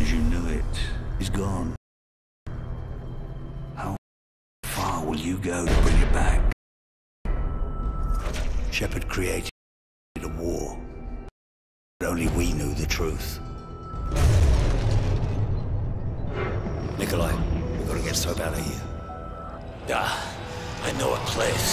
as you knew it is gone. How far will you go to bring it back? Shepard created a war, but only we knew the truth. Nikolai, we've got to get Soap out of here. I know a place.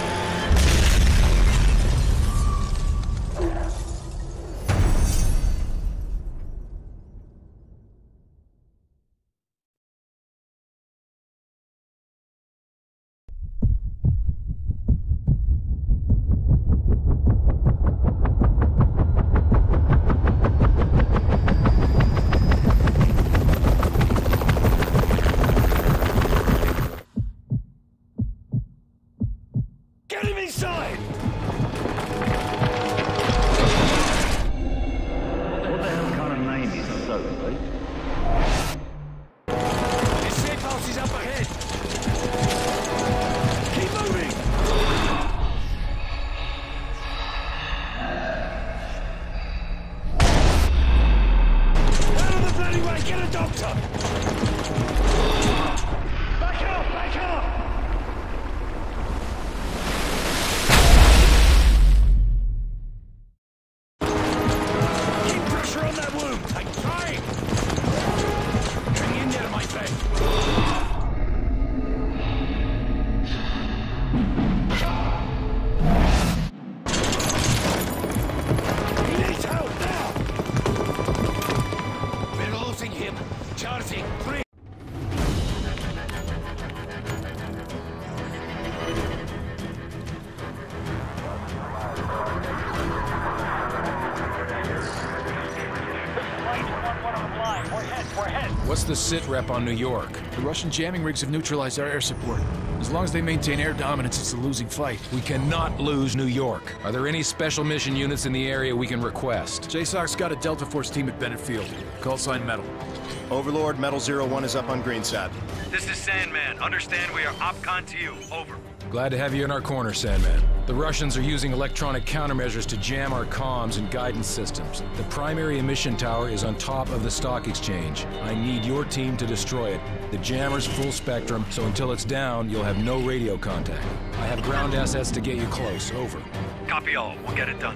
What's the sit rep on New York? The Russian jamming rigs have neutralized our air support. As long as they maintain air dominance, it's a losing fight. We cannot lose New York. Are there any special mission units in the area we can request? JSOC's got a Delta Force team at Bennett Field. Call sign Metal. Overlord, Metal 01 is up on Greenside. This is Sandman. Understand we are OPCON to you. Over. Glad to have you in our corner, Sandman. The Russians are using electronic countermeasures to jam our comms and guidance systems. The primary emission tower is on top of the stock exchange. I need your team to destroy it. The jammer's full spectrum, so until it's down, you'll have no radio contact. I have ground assets to get you close. Over. Copy all. We'll get it done.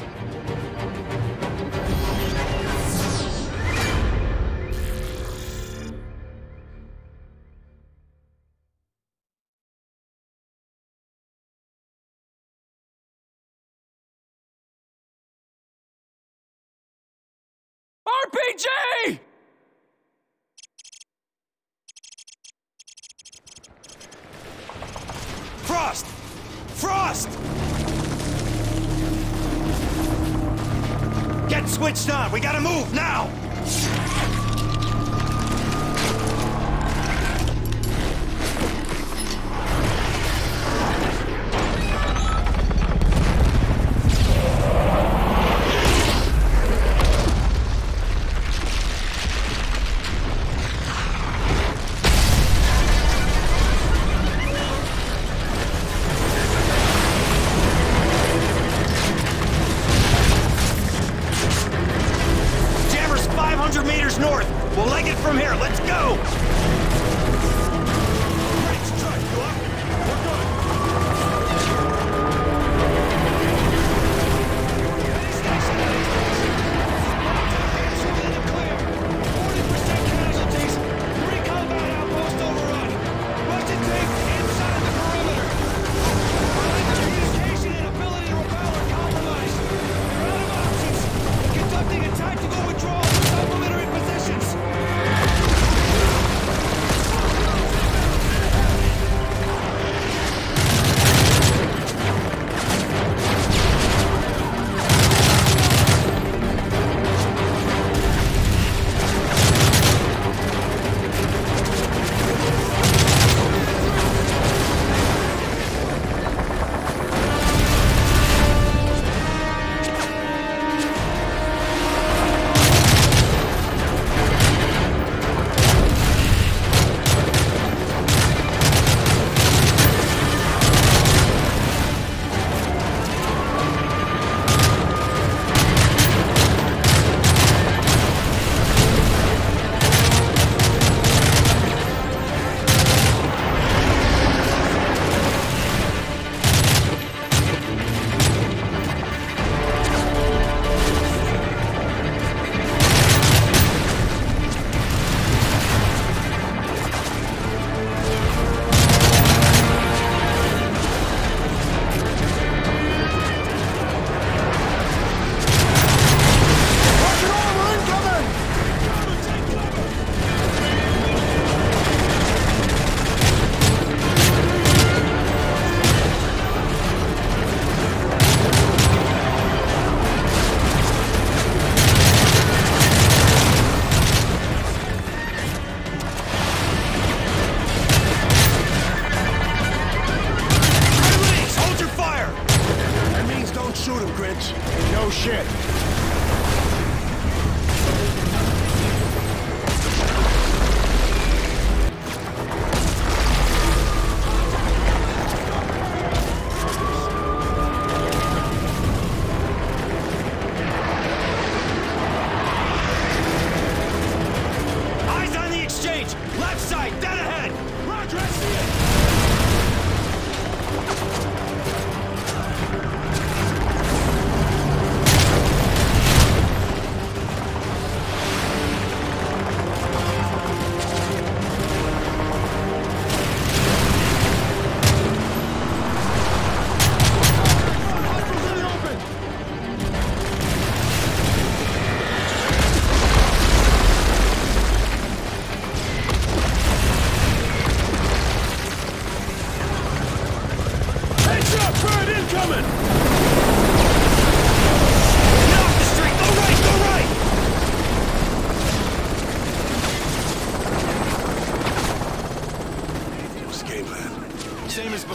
RPG! Frost! Frost! Get switched on! We gotta move, now!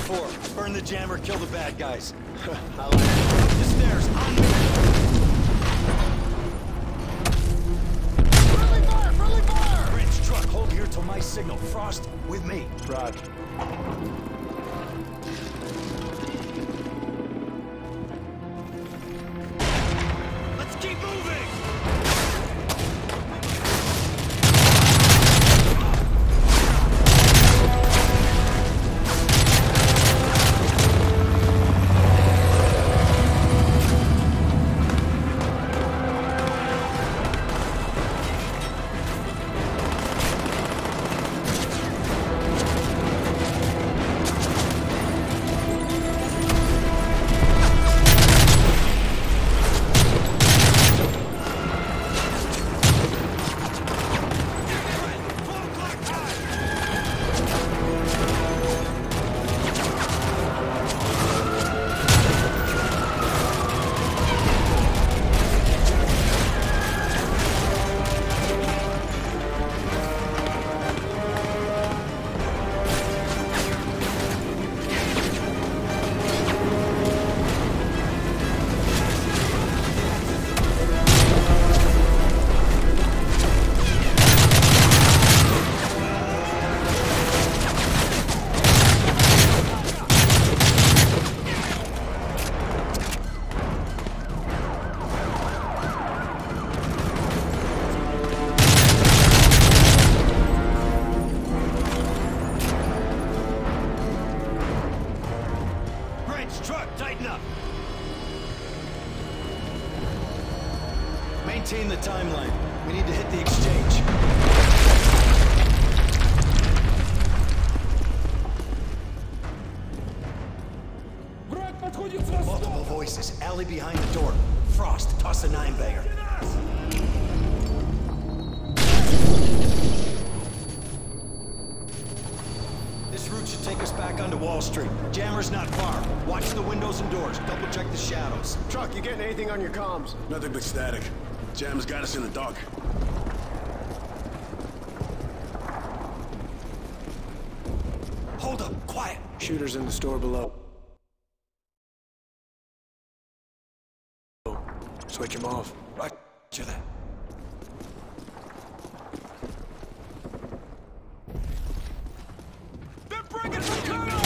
before. Burn the jammer, kill the bad guys. I like it. The stairs, on me! Friendly fire! Friendly fire! Bridge, truck, hold here till my signal. Frost, with me. Roger. Let's keep moving! Maintain the timeline. We need to hit the exchange. Multiple voices. Alley behind the door. Frost, toss a 9-bagger. This route should take us back onto Wall Street. Jammer's not far. Watch the windows and doors. Double check the shadows. Truck, you getting anything on your comms? Nothing but static. Jam's got us in the dark. Hold up, quiet. Shooters in the store below. Switch them off. Roger that. They're bringing the tunnel!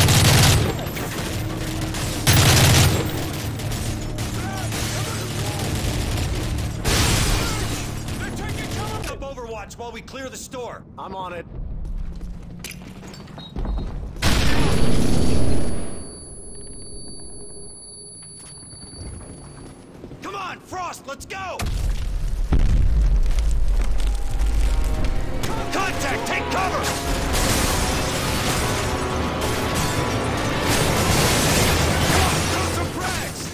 They're taking cover! Up Overwatch while we clear the store. I'm on it. Come on, Frost, let's go! Contact, take cover! Come on, throw some frags!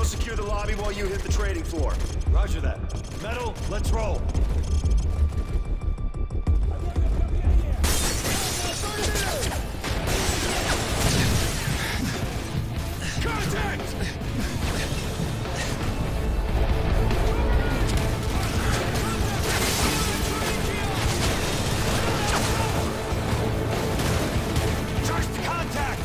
secure the lobby while you hit the trading floor. Roger that. Metal, let's roll. Contact! Charge to contact!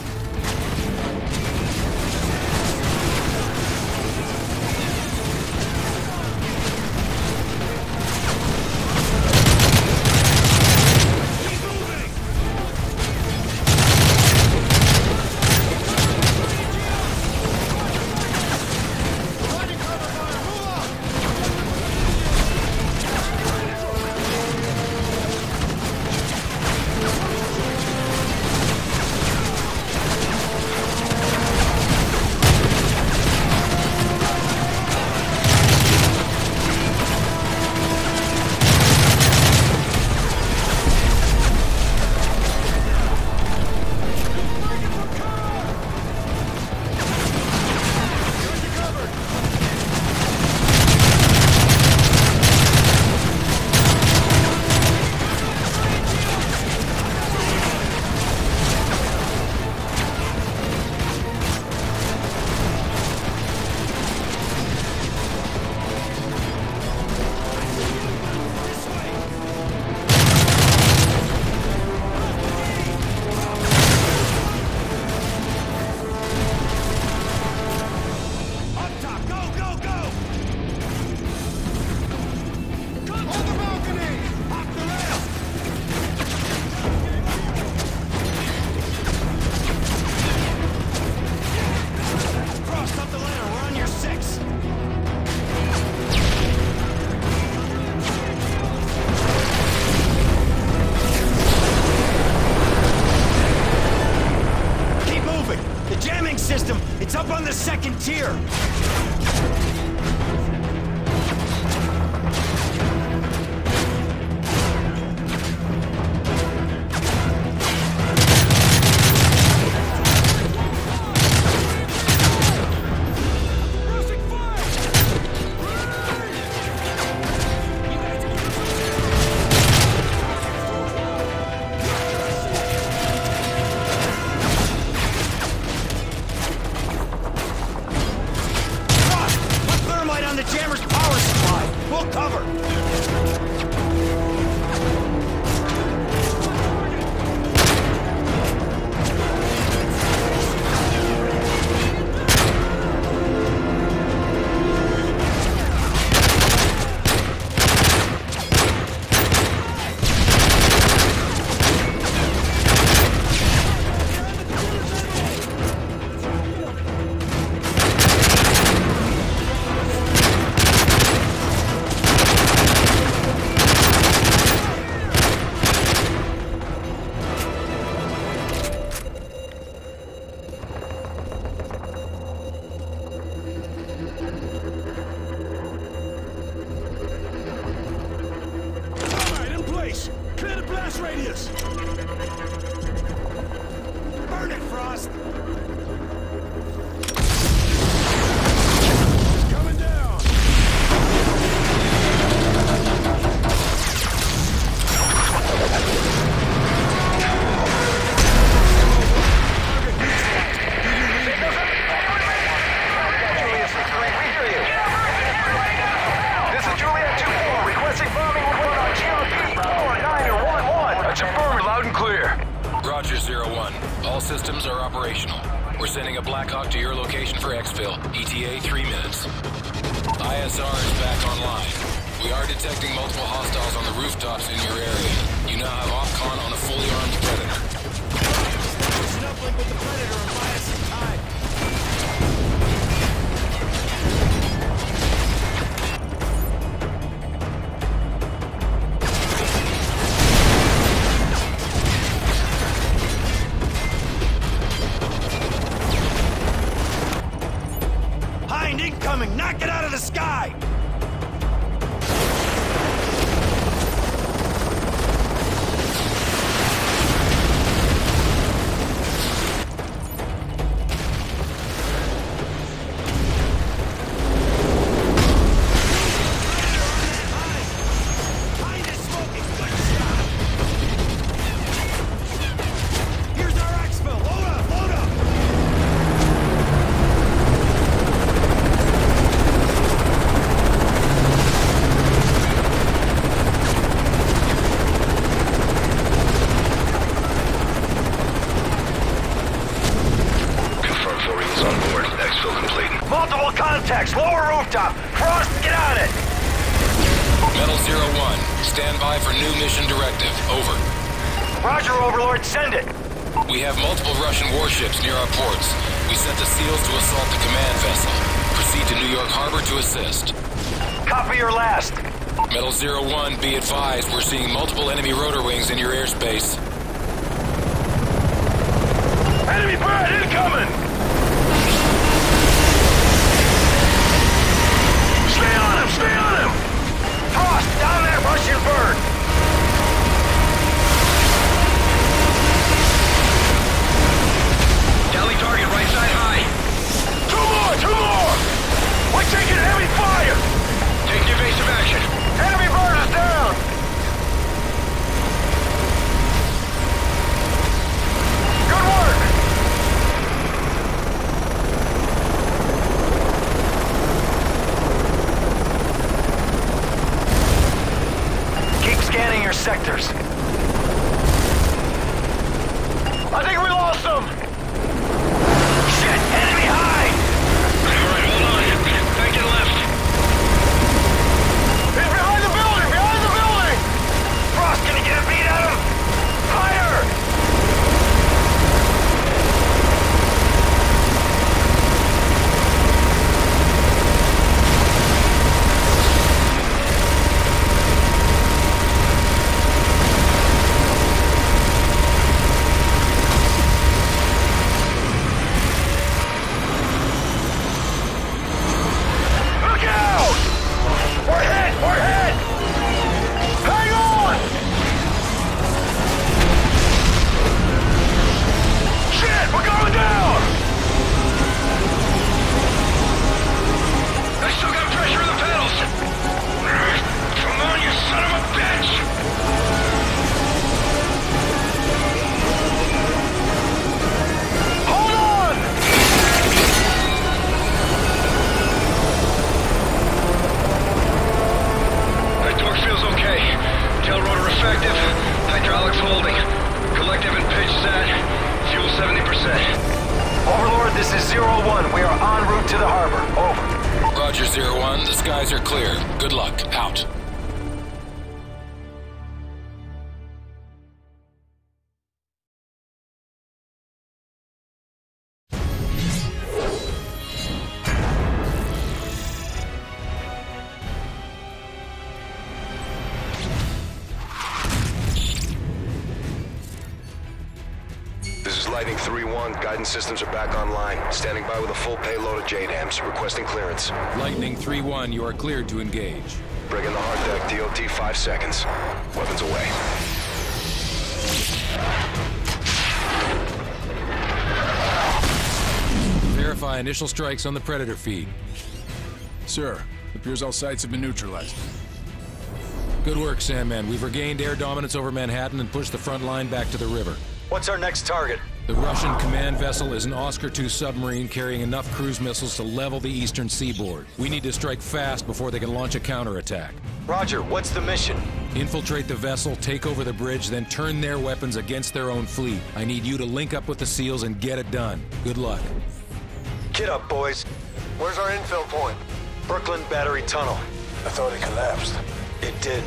It's up on the second tier! Clear the blast radius! Burn it, Frost! Coming down! This is Juliet 2-4, requesting bombing report on GLP 4911. That's affirmative, loud and clear. Roger, 01. All systems are operational. We're sending a Blackhawk to your location for exfil. ETA 3 minutes. ISR is back online. We are detecting multiple hostiles on the rooftops in your area. You now have OPCON on a fully armed Predator. Listen up with the Predator and buy us some time. Hind incoming! Knock it out of the sky! Multiple contacts, lower rooftop. Frost, get on it! Metal 01, stand by for new mission directive. Over. Roger, Overlord, send it. We have multiple Russian warships near our ports. We sent the SEALs to assault the command vessel. Proceed to New York Harbor to assist. Copy your last. Metal 01, be advised, we're seeing multiple enemy rotor wings in your airspace. Enemy bird incoming! Stay on him! Stay on him! Frost, down that Russian bird! Tally target right side high. Two more! We're taking heavy fire! Take evasive action. Enemy bird is down! Good work! Keep scanning your sectors. I think we lost them! Shit! Enemy high! Alright, hold on. Back and left. He's behind the building! Behind the building! Frost gonna get a beat at him! Higher! Look out! We're hit! We're hit! Hang on! Shit! We're going down! I still got pressure in the pedals! Come on, you son of a bitch! Hold on! My torque feels okay. Tail rotor effective. Hydraulics holding. Collective and pitch set. Fuel 70%. Overlord, this is 01. We are en route to the harbor. Over. Roger, 01, the skies are clear. Good luck. Out. This is Lightning 3-1. Guidance systems are back online. Standing by with a full payload of JDAMs. Requesting clearance. Lightning 3-1, you are cleared to engage. Breaking the hard deck. DOT 5 seconds. Weapons away. Verify initial strikes on the Predator feed. Sir, it appears all sites have been neutralized. Good work, Sandman. We've regained air dominance over Manhattan and pushed the front line back to the river. What's our next target? The Russian command vessel is an Oscar II submarine carrying enough cruise missiles to level the eastern seaboard. We need to strike fast before they can launch a counterattack. Roger, what's the mission? Infiltrate the vessel, take over the bridge, then turn their weapons against their own fleet. I need you to link up with the SEALs and get it done. Good luck. Get up, boys. Where's our infill point? Brooklyn Battery Tunnel. I thought it collapsed. It did.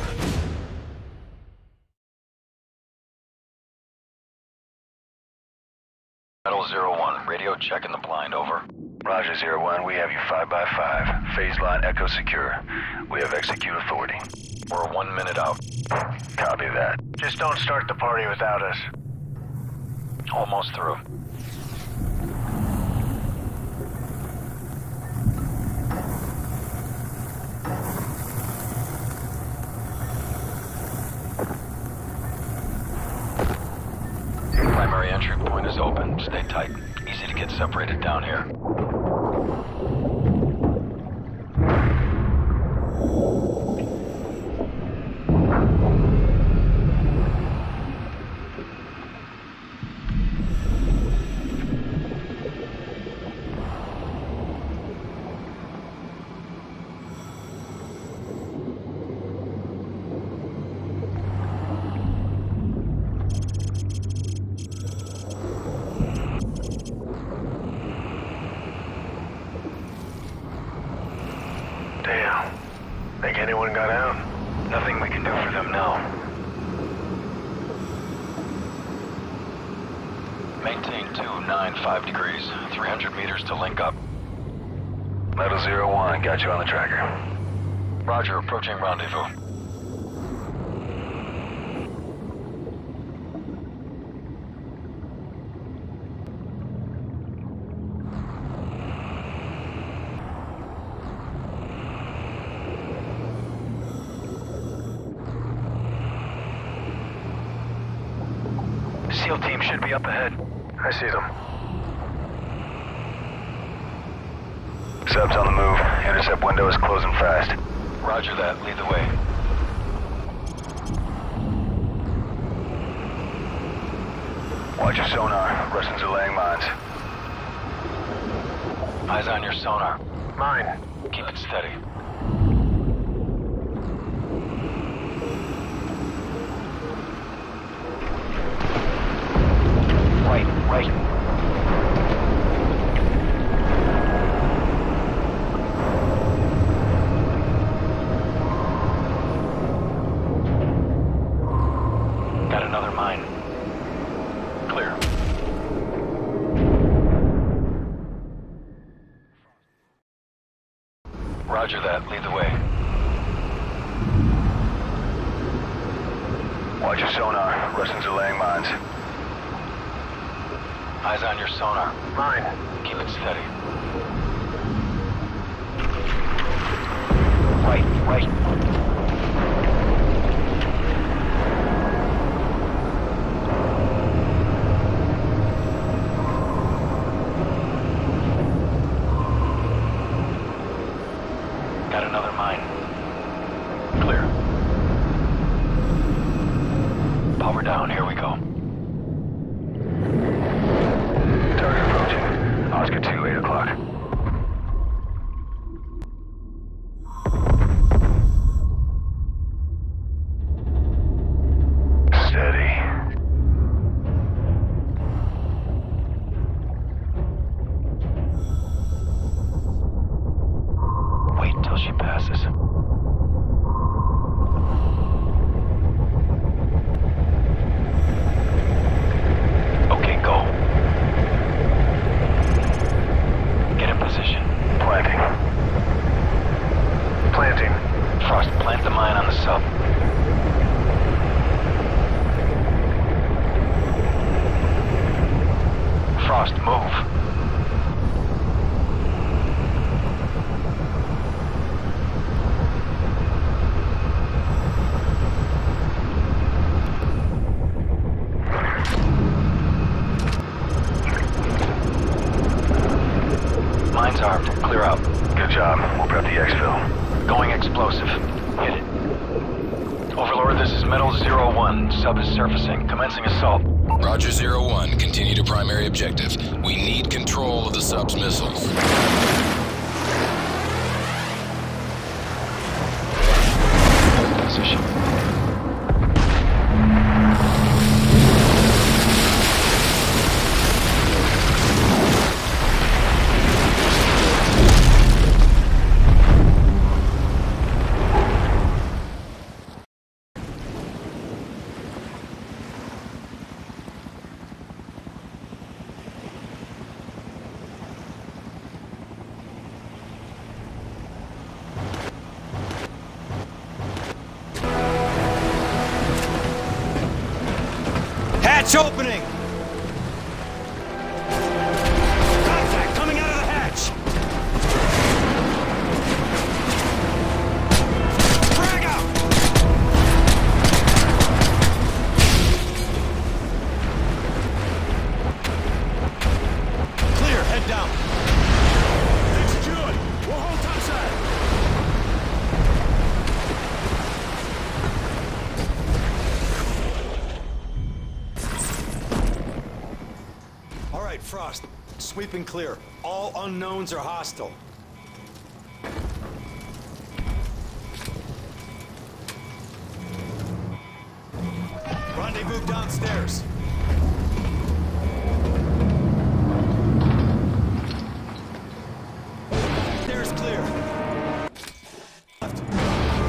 Metal 01, radio checking the blind, over. Roger 01, we have you 5x5. Phase line echo secure. We have execute authority. We're 1 minute out. Copy that. Just don't start the party without us. Almost through. Primary entry point is open. Stay tight. Easy to get separated down here. Think anyone got out? Nothing we can do for them now. Maintain 295 degrees, 300 meters to link up. Metal 01, got you on the tracker. Roger, approaching rendezvous. SEAL team should be up ahead. I see them. Sub's on the move. Intercept window is closing fast. Roger that. Lead the way. Watch your sonar. Russians are laying mines. Eyes on your sonar. Mine. Keep it steady. Right. Got another mine. Clear. Roger that. Lead the way. Watch your sonar. Russians are laying mines. Eyes on your sonar. Mine. Keep it steady. Right. Got another mine. Clear. Power down. Here we go. Target approaching. Oscar 2, 8 o'clock. Steady. Wait till she passes. Okay, go. Get in position. Planting. Frost, plant the mine on the sub. Frost, move. Mine's armed. Clear out. Good job. We'll prep the exfil. Going explosive. Hit it. Overlord, this is Metal 01. Sub is surfacing. Commencing assault. Roger 01, continue to primary objective. We need control of the sub's missiles. Position. Hatch opening! Contact coming out of the hatch! Frag out! Clear, head down. Execute! We'll hold topside! Frost, sweeping clear. All unknowns are hostile. Rendezvous downstairs. Stairs clear. Left.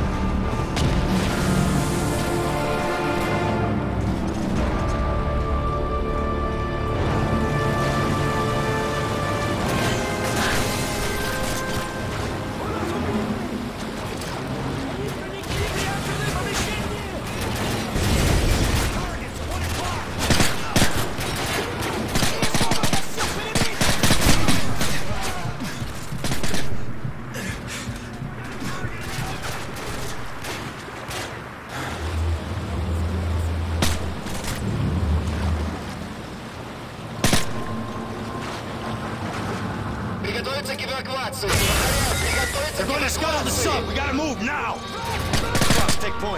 They're going to scuttle the sub. We gotta move now. Frost, take point.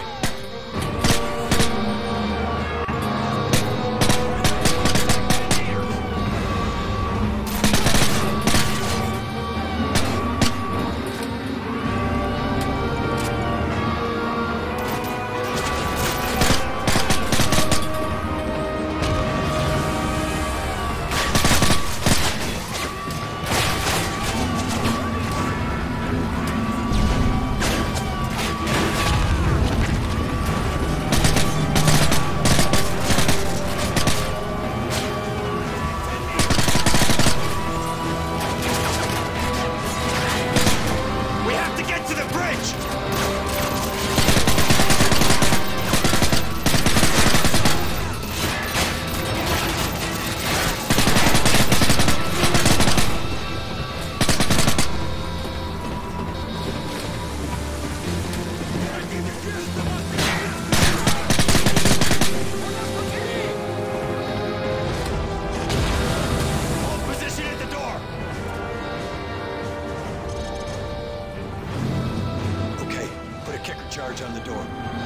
Charge on the door.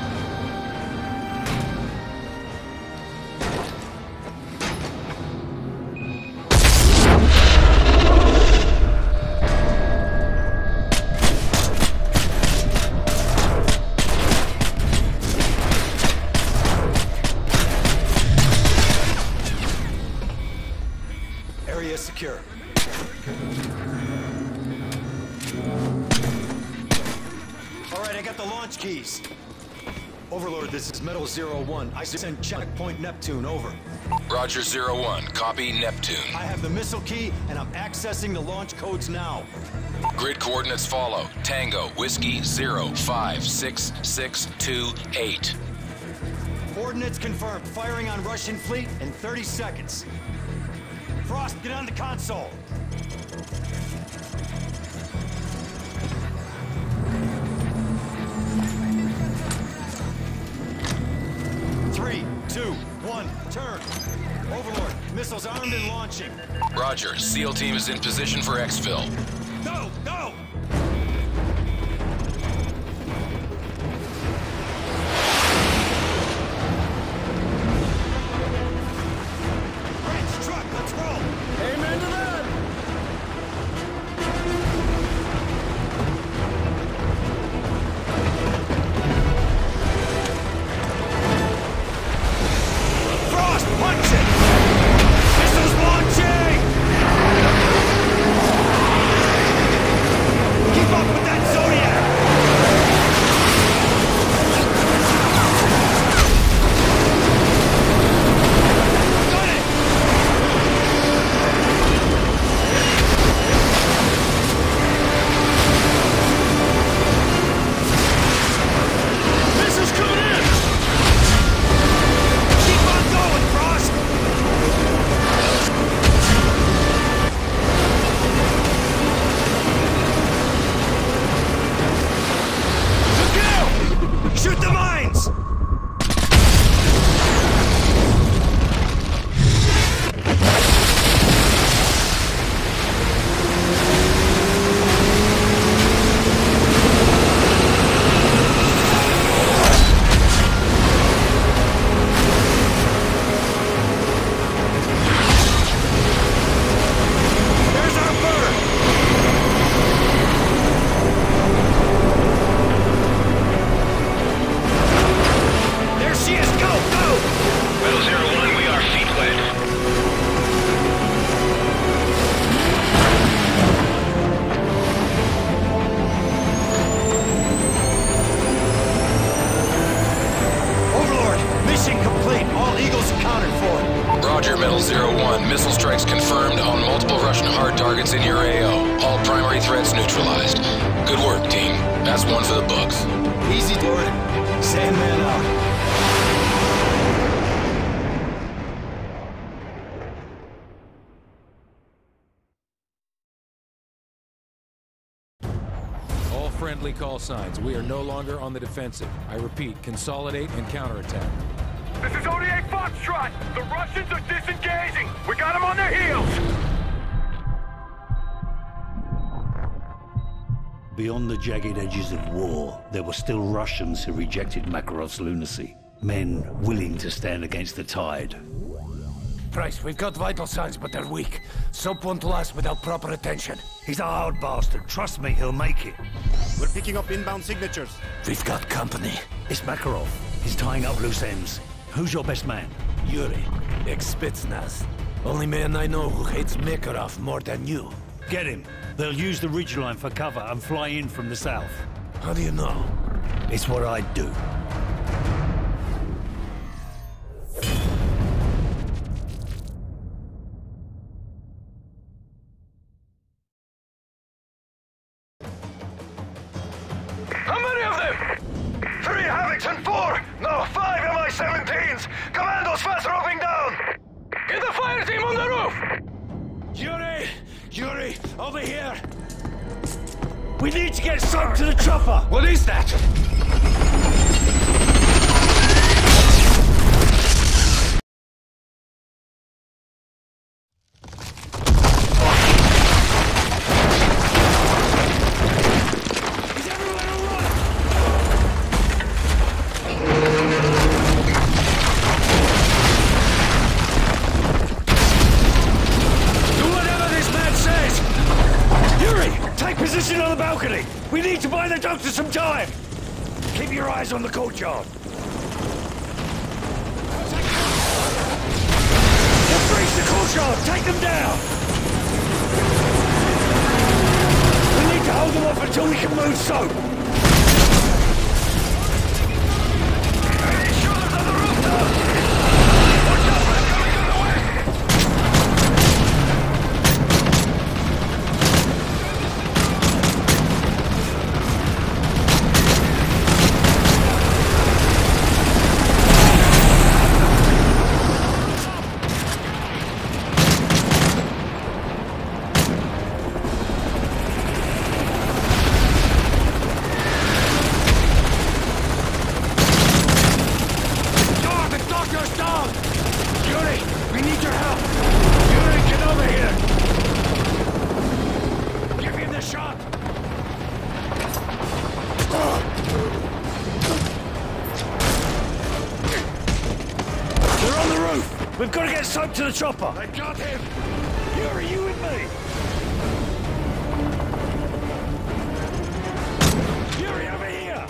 Area secure. I got the launch keys. Overlord, this is Metal 01. I send checkpoint Neptune, over. Roger 01, copy Neptune. I have the missile key, and I'm accessing the launch codes now. Grid coordinates follow. Tango, Whiskey 05668. Coordinates confirmed. Firing on Russian fleet in 30 seconds. Frost, get on the console. Three, two, one, turn. Overlord, missiles armed and launching. Roger, SEAL team is in position for exfil. Go, go! Bridge, truck, let's roll! Amen to that! Frost, punch it! Missiles launching! Keep up with that Zodiac! Got it! Missiles coming in! Keep on going, Frost! Look out! Shoot the mines! There's our bird! There she is! Go, go! Metal 01, we are feet wet. Overlord, mission complete. All Eagles accounted for. Roger, Metal 01. Missile strikes confirmed on multiple Russian hard targets in your AO. All primary threats neutralized. Good work, team. That's one for the books. Easy, Lord. Sandman out. All friendly call signs. We are no longer on the defensive. I repeat, consolidate and counterattack. This is ODA Foxtrot! The Russians are disengaging! We got them on their heels! Beyond the jagged edges of war, there were still Russians who rejected Makarov's lunacy. Men willing to stand against the tide. Price, we've got vital signs, but they're weak. Soap won't last without proper attention. He's a hard bastard. Trust me, he'll make it. We're picking up inbound signatures. We've got company. It's Makarov. He's tying up loose ends. Who's your best man? Yuri, ex-Spetsnaz. Only man I know who hates Makarov more than you. Get him. They'll use the ridgeline for cover and fly in from the south. How do you know? It's what I'd do. How many of them? 3 Havocs and 4! No, 5 Mi-17s! Commandos fast roping down! Get the fire team on the roof! Yuri! Yuri, over here! We need to get soap to the chopper! What is that? Position on the balcony! We need to buy the doctor some time! Keep your eyes on the courtyard. They'll breach the courtyard! Take them down! We need to hold them off until we can move soap! Shooters on the rooftop! Watch out, man! Coming from the west! We've got to get soap to the chopper! I got him! Yuri, you with me? Yuri, over here!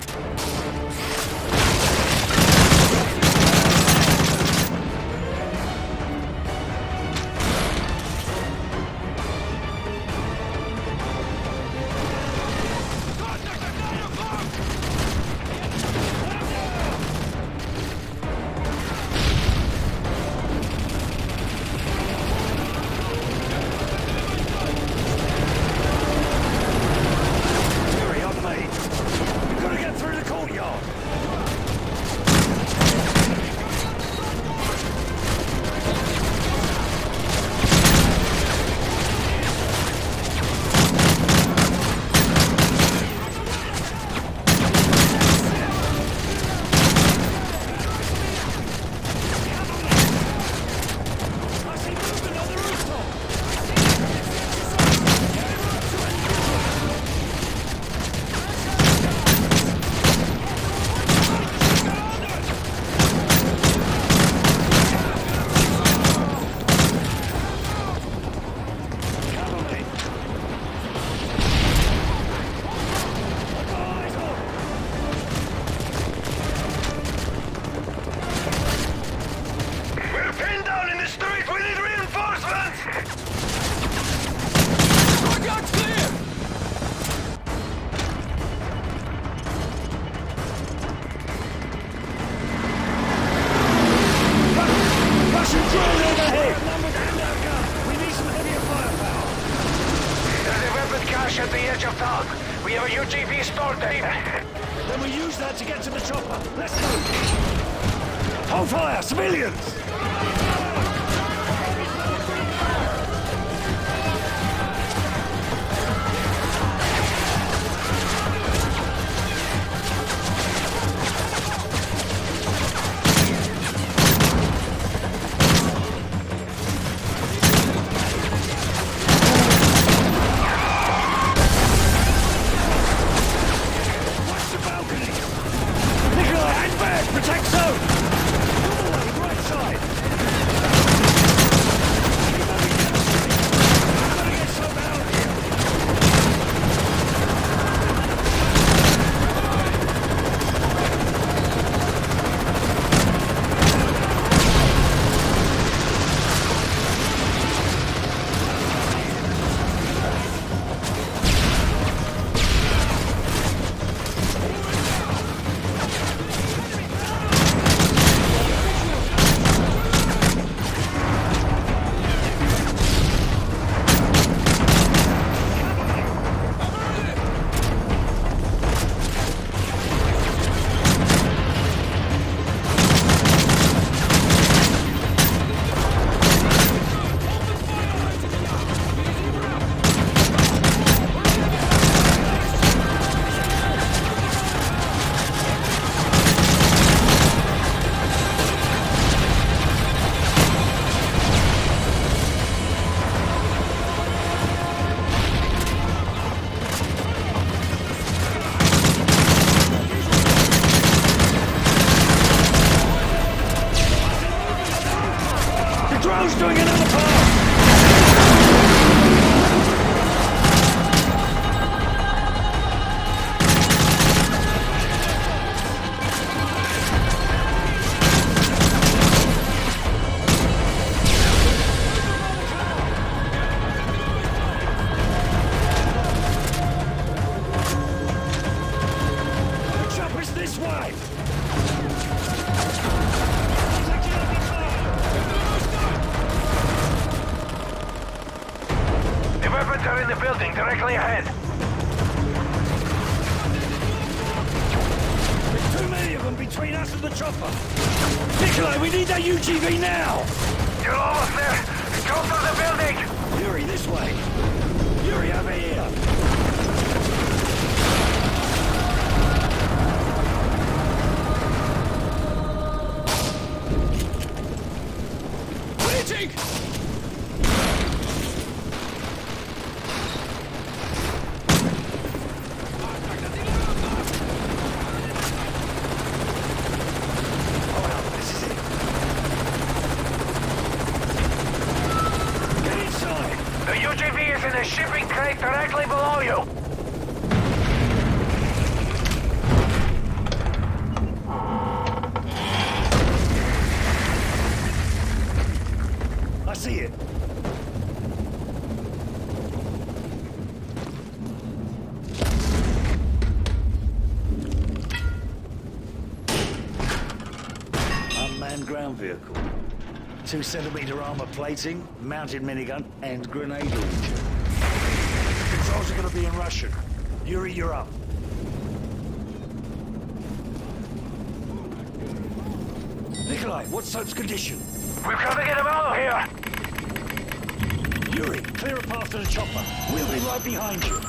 At the edge of town. We have a UGV stored there. Then we use that to get to the chopper. Let's go. Hold fire, civilians! Rally ahead. There's too many of them between us and the chopper. Nikolai, we need that UGV now! You're almost there. Go through the building. Yuri, this way. Yuri, over here. Waiting! The UGV is in a shipping crate directly below you. I see it. Unmanned ground vehicle. 2-centimeter armor plating, mounted minigun, and grenade launcher. Controls are gonna be in Russian. Yuri, you're up. Nikolai, what's Soap's condition? We've got to get him out of here. Yuri, clear a path to the chopper. We'll be right behind you.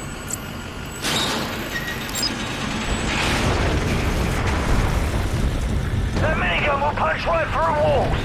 That minigun will punch right through walls.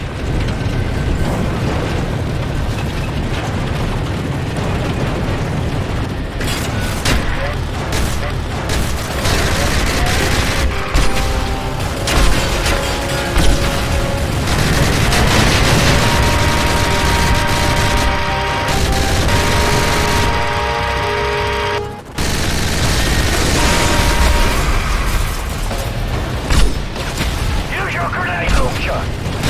Use your grenade launcher.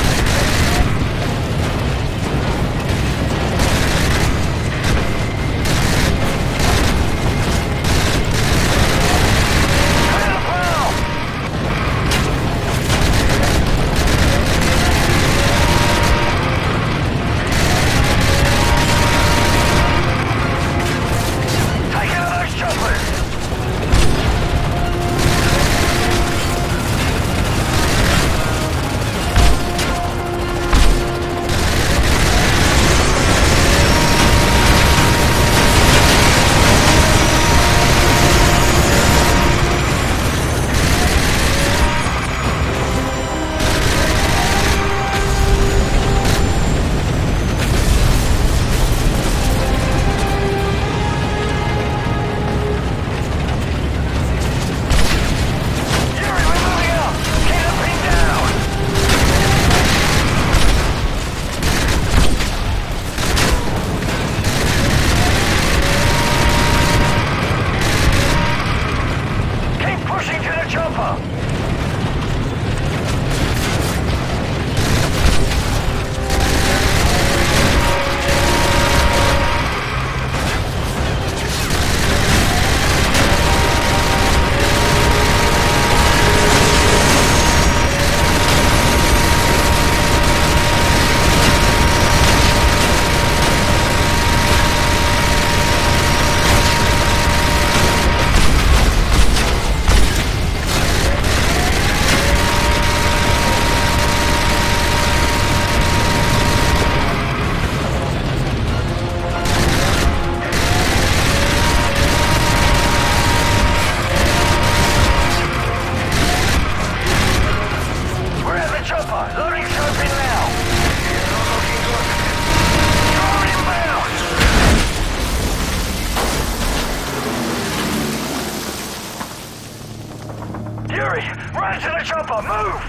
Yuri, run to the chopper, move!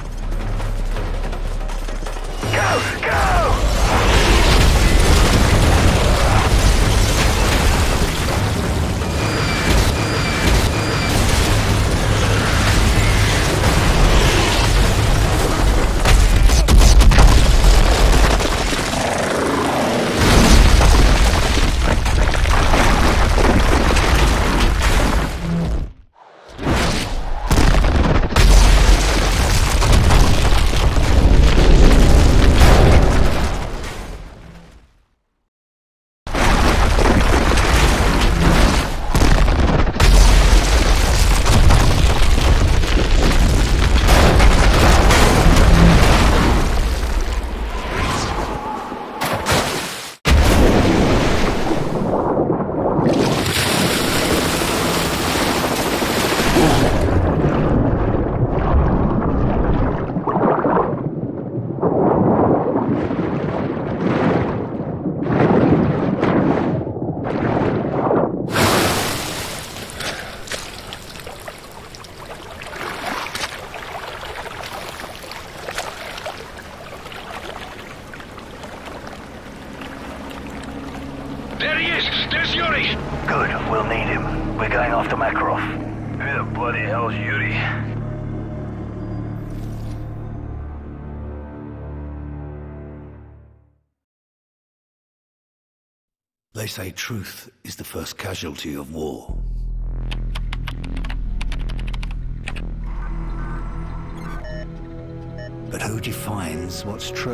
Go, go! Good, we'll need him. We're going after Makarov. Who the bloody hell's Yuri? They say truth is the first casualty of war. But who defines what's true?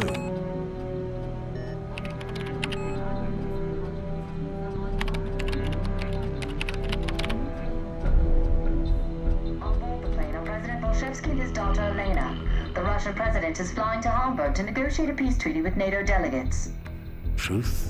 On board the plane are President Bolshevsky and his daughter Elena. The Russian president is flying to Hamburg to negotiate a peace treaty with NATO delegates. Truth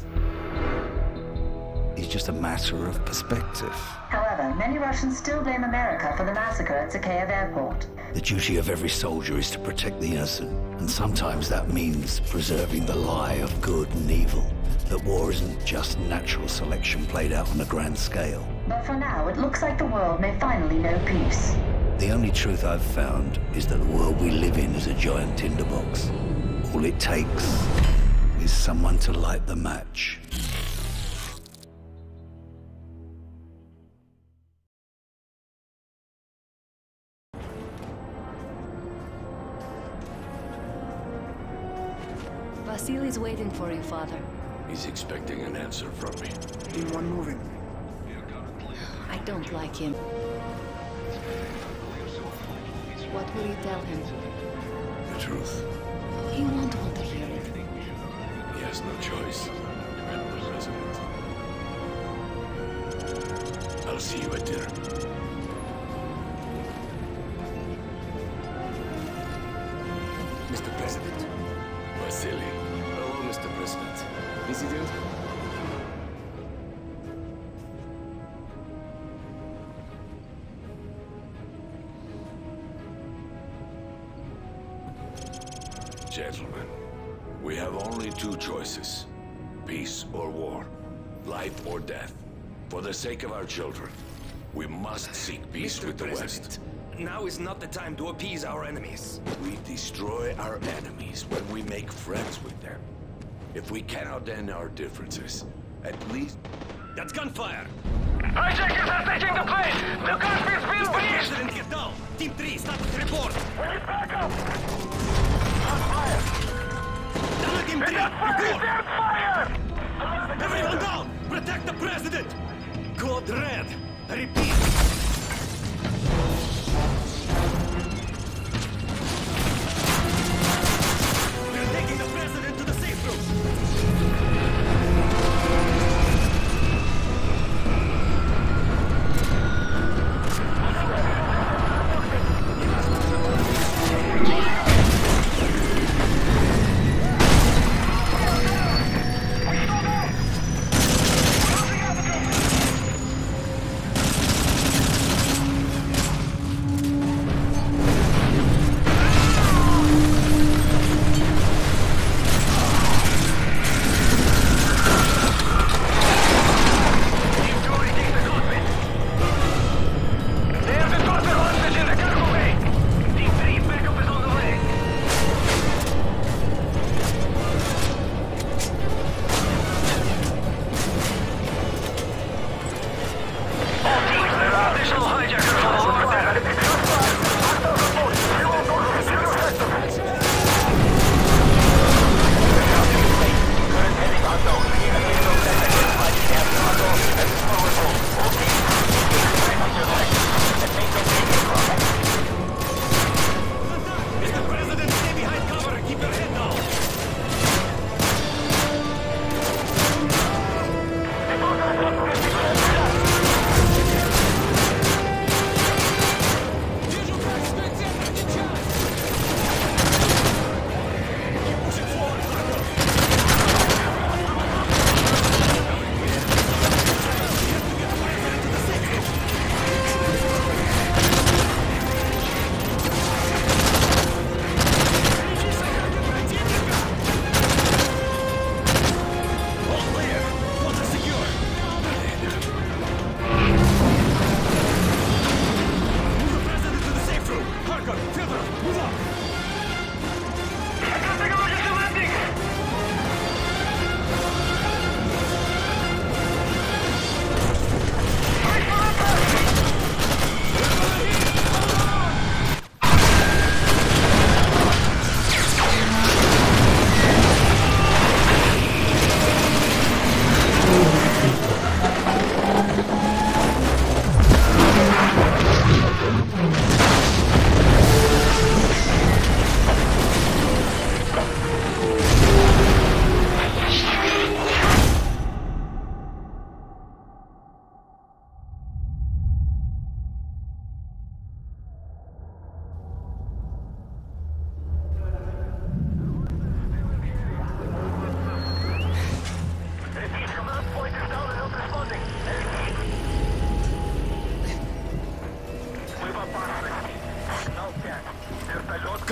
is just a matter of perspective. However, many Russians still blame America for the massacre at Zakhaev Airport. The duty of every soldier is to protect the innocent, and sometimes that means preserving the lie of good and evil. That war isn't just natural selection played out on a grand scale. But for now, it looks like the world may finally know peace. The only truth I've found is that the world we live in is a giant tinderbox. All it takes is someone to light the match. Vasily's waiting for you, Father. He's expecting an answer from me. Team 1 moving. I don't like him. What will you tell him? The truth. He won't want to hear it. He has no choice. I'm the president. I'll see you at dinner. Mr. President. Vasily. Hello, Mr. President. President? Gentlemen, we have only two choices. Peace or war. Life or death. For the sake of our children, we must seek peace with the West. Now is not the time to appease our enemies. We destroy our enemies when we make friends with them. If we cannot end our differences, at least... That's gunfire! Hijackers are taking the plane! The cockpit's being breached! President, get down! Team 3, status report! We need backup! On fire! Team 3, report! Fire! Everyone down! Protect the president! Code red! I repeat! We're taking the president to the safe room!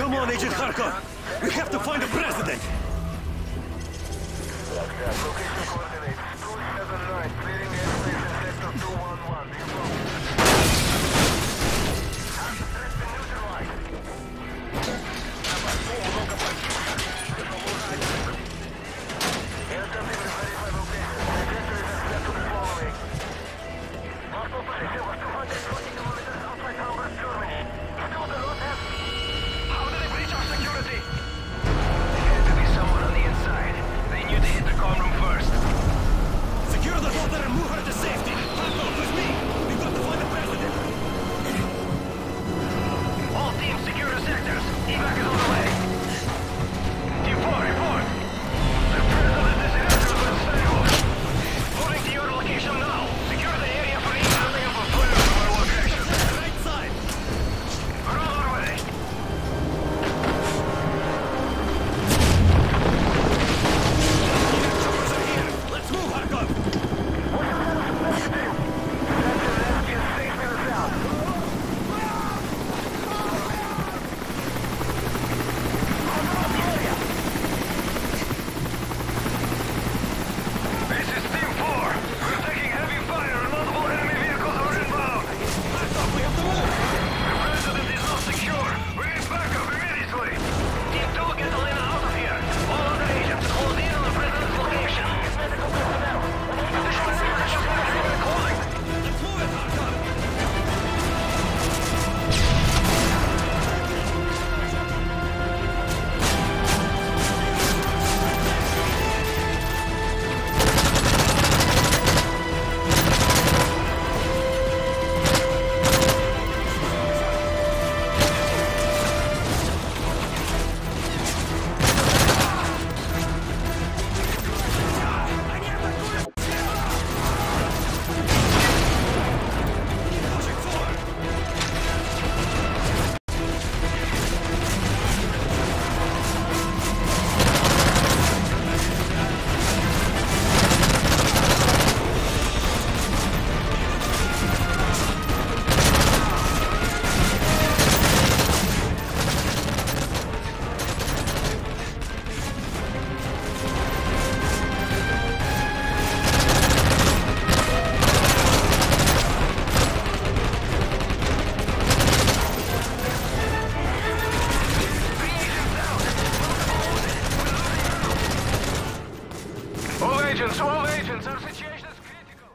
Come on, Agent Kharkov. We have to find the president. Location coordinates 279, clearing the airspace in sector 211. Threat been neutralized. Air traffic will verify location. Trajectory is expected following. Hostile position was 220 kilometers outside Hamburg, Germany. Still the road has... How did they breach our security? There had to be someone on the inside. They knew to hit the comm room first. Secure the daughter and move her to safety. Kharkov, with me. We've got to find the president. All teams secure the sectors. Evac is on the way. Team 4, report. The president is in Edwardsville, Stable. Moving to your location now. Secure the area for incoming and for fire from our location. Right side. We're on our way. Choppers are here. Let's move, Kharkov. This is Team 4. We're taking heavy fire and multiple enemy vehicles are inbound. We have to move. The president is not secure. We need backup immediately. Team 2, get Elena out of here. All other agents, close in on the president's location. Medical personnel. Calling. Let's move it, Kharkov. All agents, our situation is critical.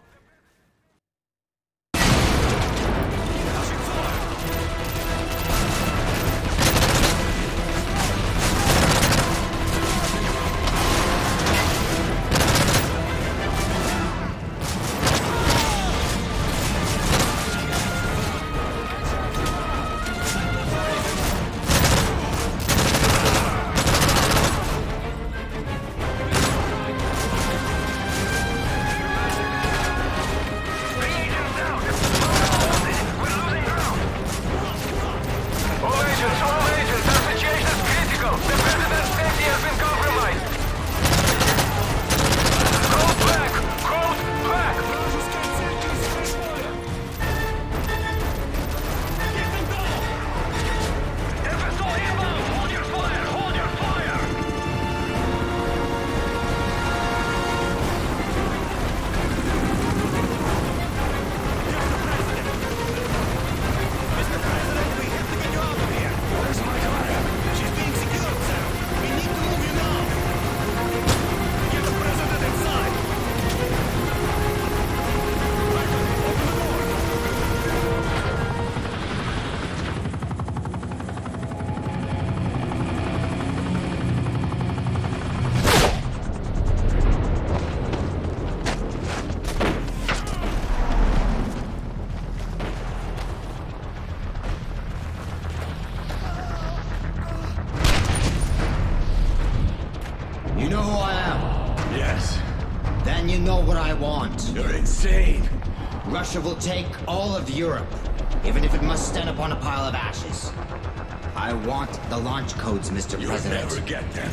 You know who I am? Yes. Then you know what I want. You're insane. Russia will take all of Europe, even if it must stand upon a pile of ashes. I want the launch codes, Mr. President. You'll never get them.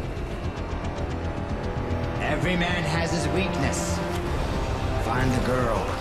Every man has his weakness. Find the girl.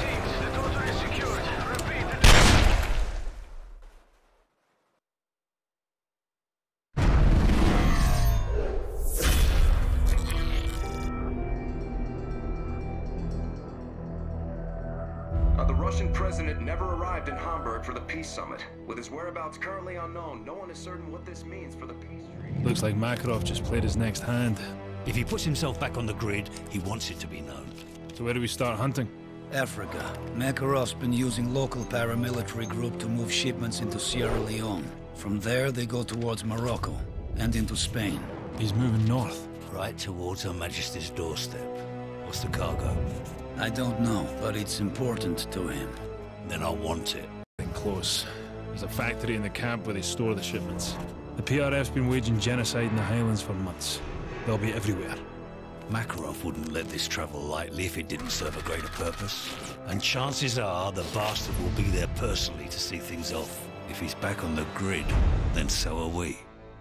Russian president never arrived in Hamburg for the peace summit. With his whereabouts currently unknown, no one is certain what this means for the peace treaty. Looks like Makarov just played his next hand. If he puts himself back on the grid, he wants it to be known. So where do we start hunting? Africa. Makarov's been using local paramilitary group to move shipments into Sierra Leone. From there, they go towards Morocco and into Spain. He's moving north. Right towards Her Majesty's doorstep. What's the cargo? I don't know, but it's important to him. Then I want it. Close. There's a factory in the camp where they store the shipments. The PRF's been waging genocide in the Highlands for months. They'll be everywhere. Makarov wouldn't let this travel lightly if it didn't serve a greater purpose. And chances are the bastard will be there personally to see things off. If he's back on the grid, then so are we.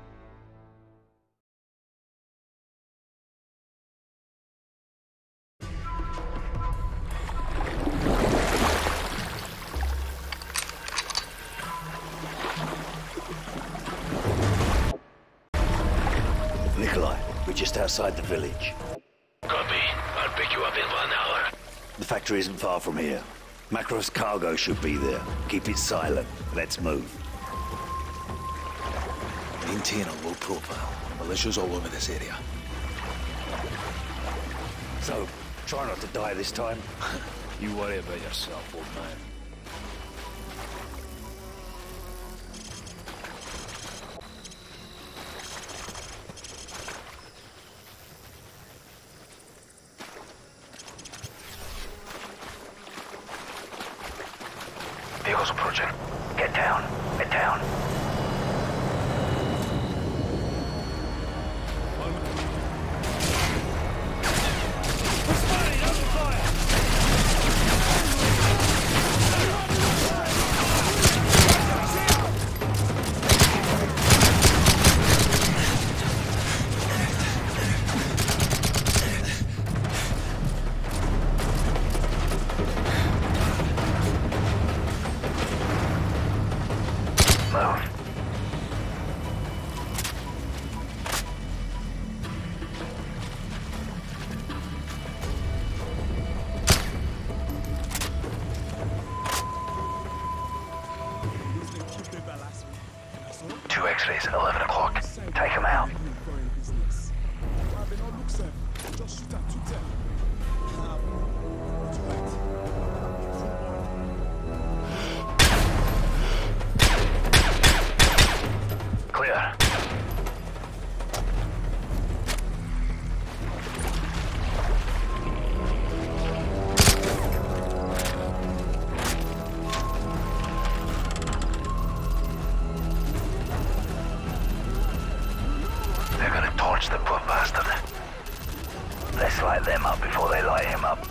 Nikolai, we're just outside the village. Copy. I'll pick you up in 1 hour. The factory isn't far from here. Makarov's cargo should be there. Keep it silent. Let's move. Maintain a low profile. Militia's all over this area. So, try not to die this time. You worry about yourself, old man. Vehicles approaching. Get down. Get down. Two X-rays at 11 o'clock. Take them out. Clear. They're gonna torch the poor bastard. Let's light them up before they light him up.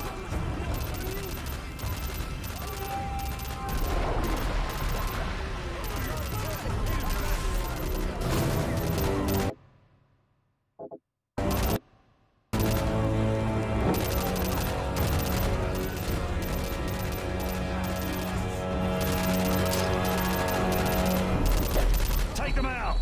Take them out!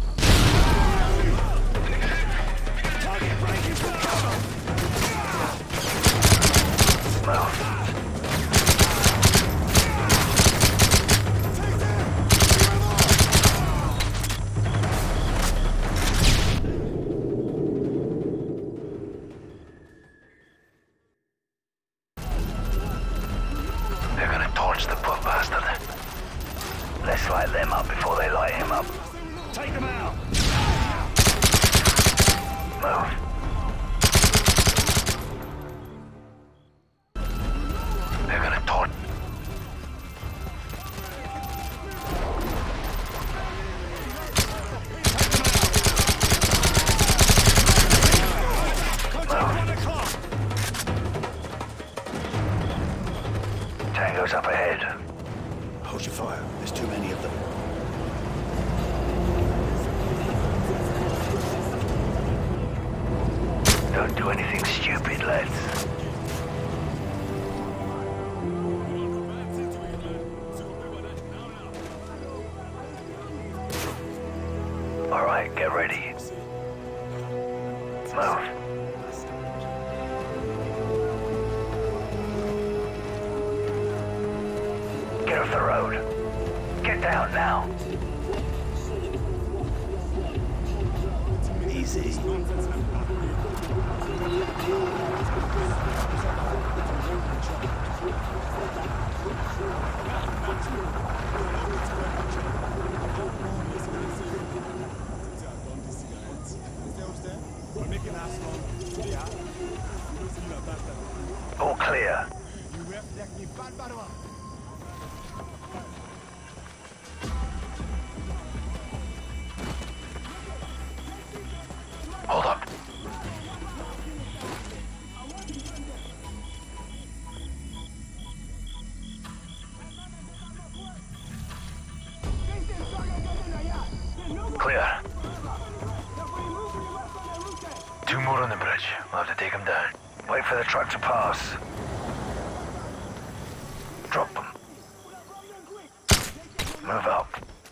They're gonna torch the poor bastard. Let's light them up before they light him up. Take them out! Move. They're gonna torch. Tango's up ahead. Hold your fire. There's too many of them. Don't do anything stupid, lads. All right, get ready. Move. off the road. Get down now. Easy. All clear. Hold up. Clear. Two more on the bridge. We'll have to take them down. Wait for the truck to pass. Drop them. Move up.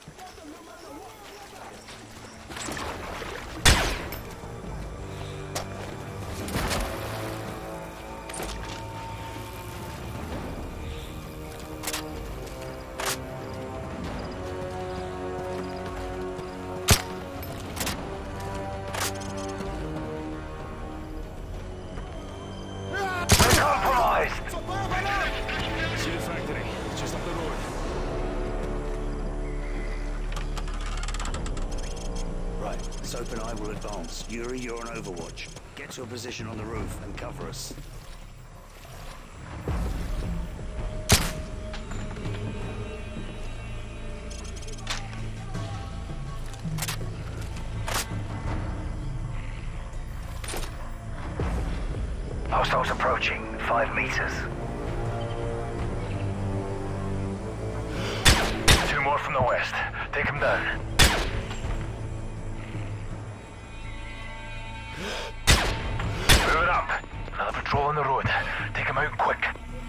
Soap and I will advance. Yuri, you're on Overwatch. Get to a position on the roof and cover us. Hostiles approaching. 5 meters. 2 more from the west. Take them down. Move it up. Another patrol on the road. Take them out quick.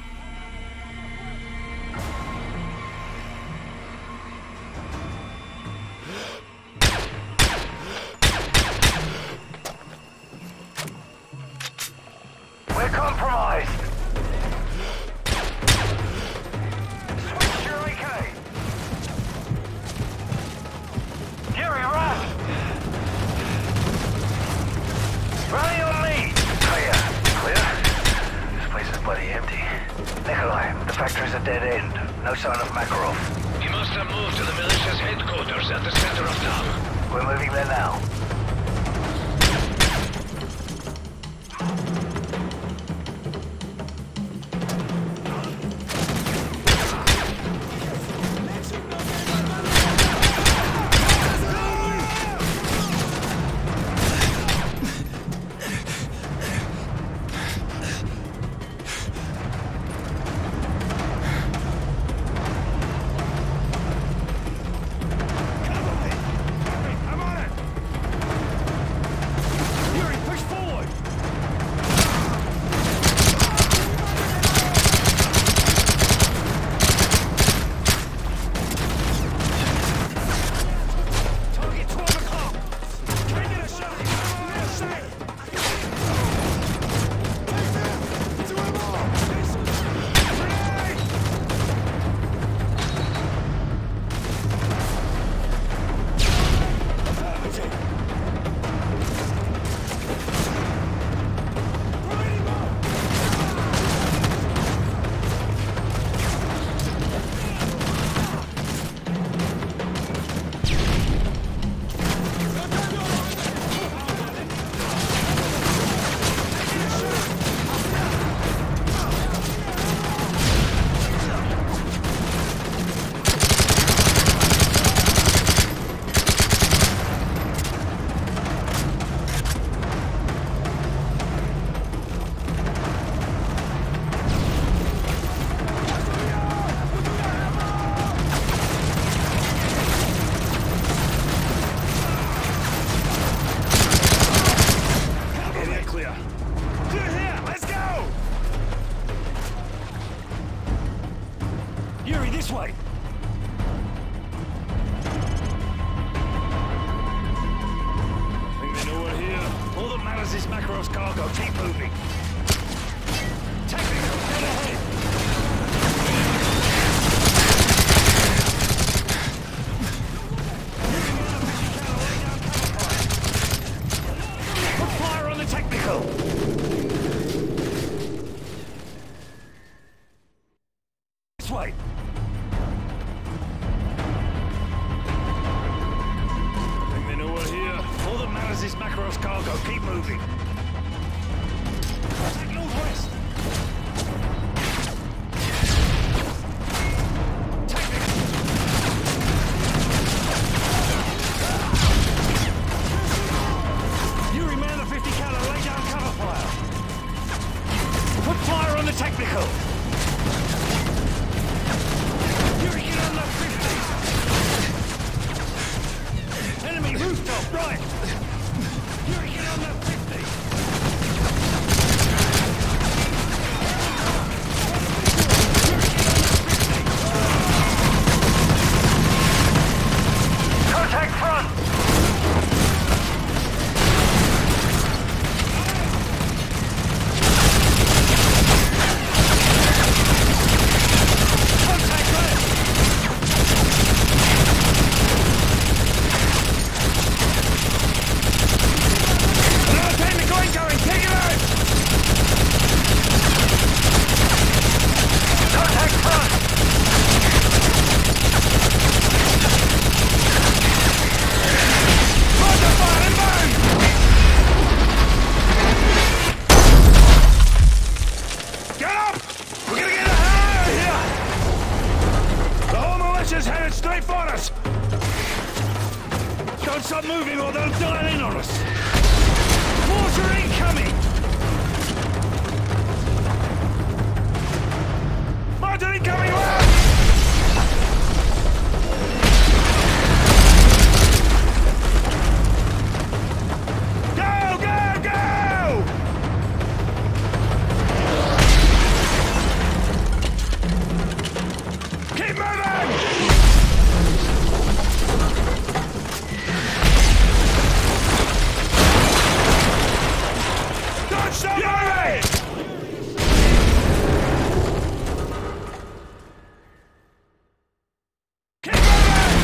We're compromised. Switch your AK. Yuri, run! Rally on me! Clear. Clear? This place is bloody empty. Nikolai, the factory's a dead end. No sign of Makarov. You must have moved to the militia's headquarters at the center of town. We're moving there now. cargo. Keep moving. Take northwest. Yuri, man the 50 cal, lay down cover fire. Put fire on the technical. Yuri, get on the 50. Enemy rooftop, right. Yuri, get on that 50! Contact front! Contact left! Another technical incoming! Take it out! Contact front! Fire and burn! Get up! We're gonna get the hell out of here! The whole militia's headed straight for us! Don't stop moving or they'll dial in on us! Mortar incoming! Mortar incoming! Left! Go, go, go! Keep moving! Don't stop moving! Keep moving!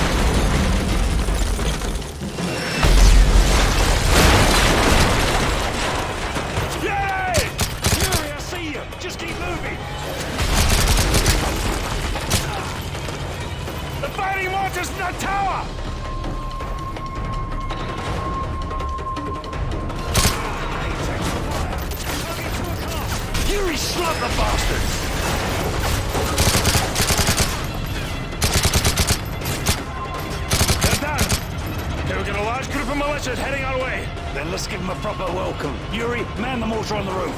Yay! Yuri, I see you. Just keep moving. The fighting mortars in the tower! Yuri, slug the bastards! They're done! Okay, we've got a large group of militias heading our way. Then let's give them a proper welcome. Yuri, man the mortar on the roof.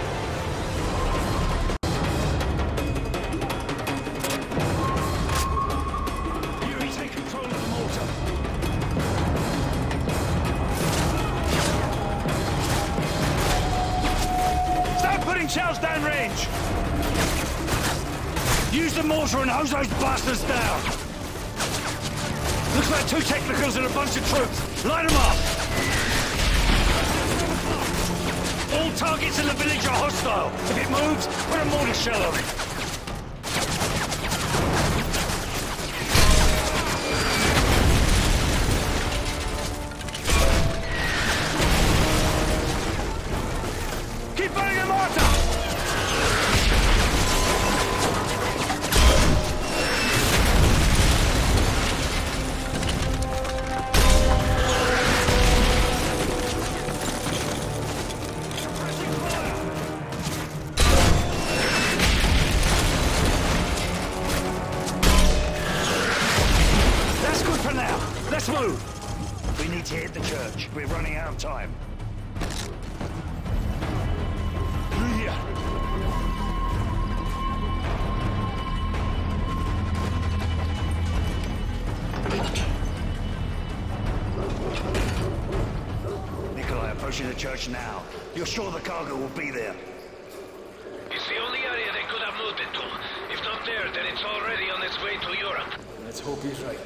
Yuri, take control of the mortar. Start putting shells downrange. Use the mortar and hose those bastards down. Looks like 2 technicals and a bunch of troops. Line them up. All targets in the village are hostile. If it moves, put a mortar shell on it. Keep burning the mortar! That's good for now. Let's move. We need to hit the church. We're running out of time. Through here. Nikolai, approaching the church now. You're sure the cargo will be there? It's the only area they could have moved it to. If not there, then it's already on its way to Europe. Let's hope he's right.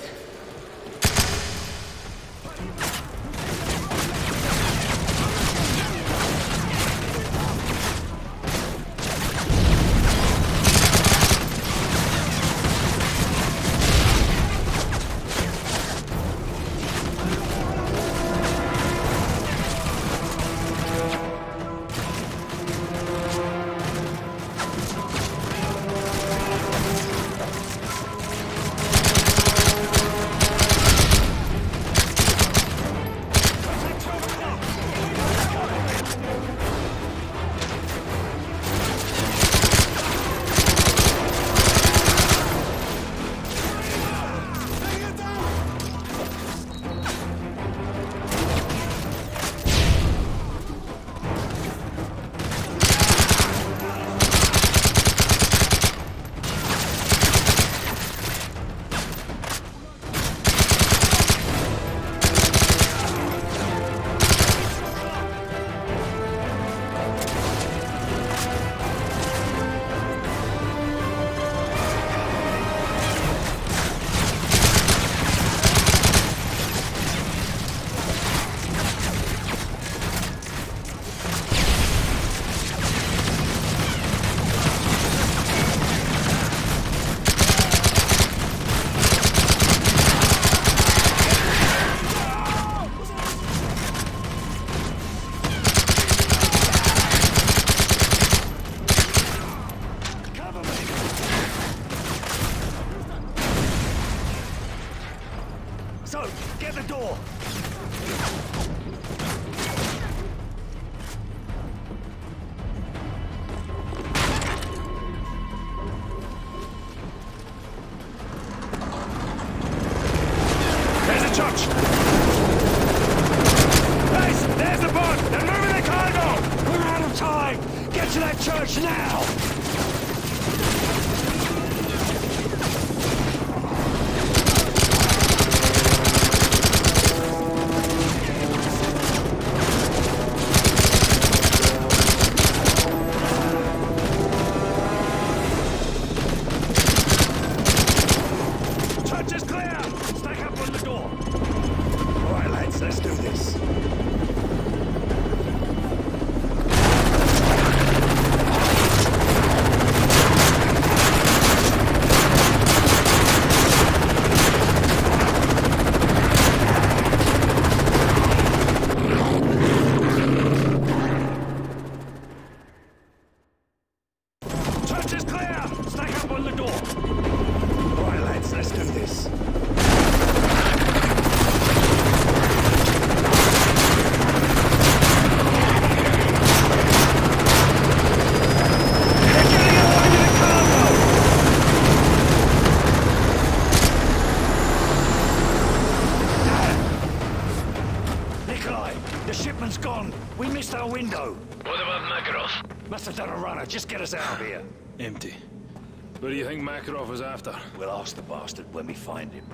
So, get the door! There's the church! Guys, there's the boat! They're moving the cargo! We're out of time! Get to that church now! Just get us out of here. Empty. What do you think Makarov is after? We'll ask the bastard when we find him.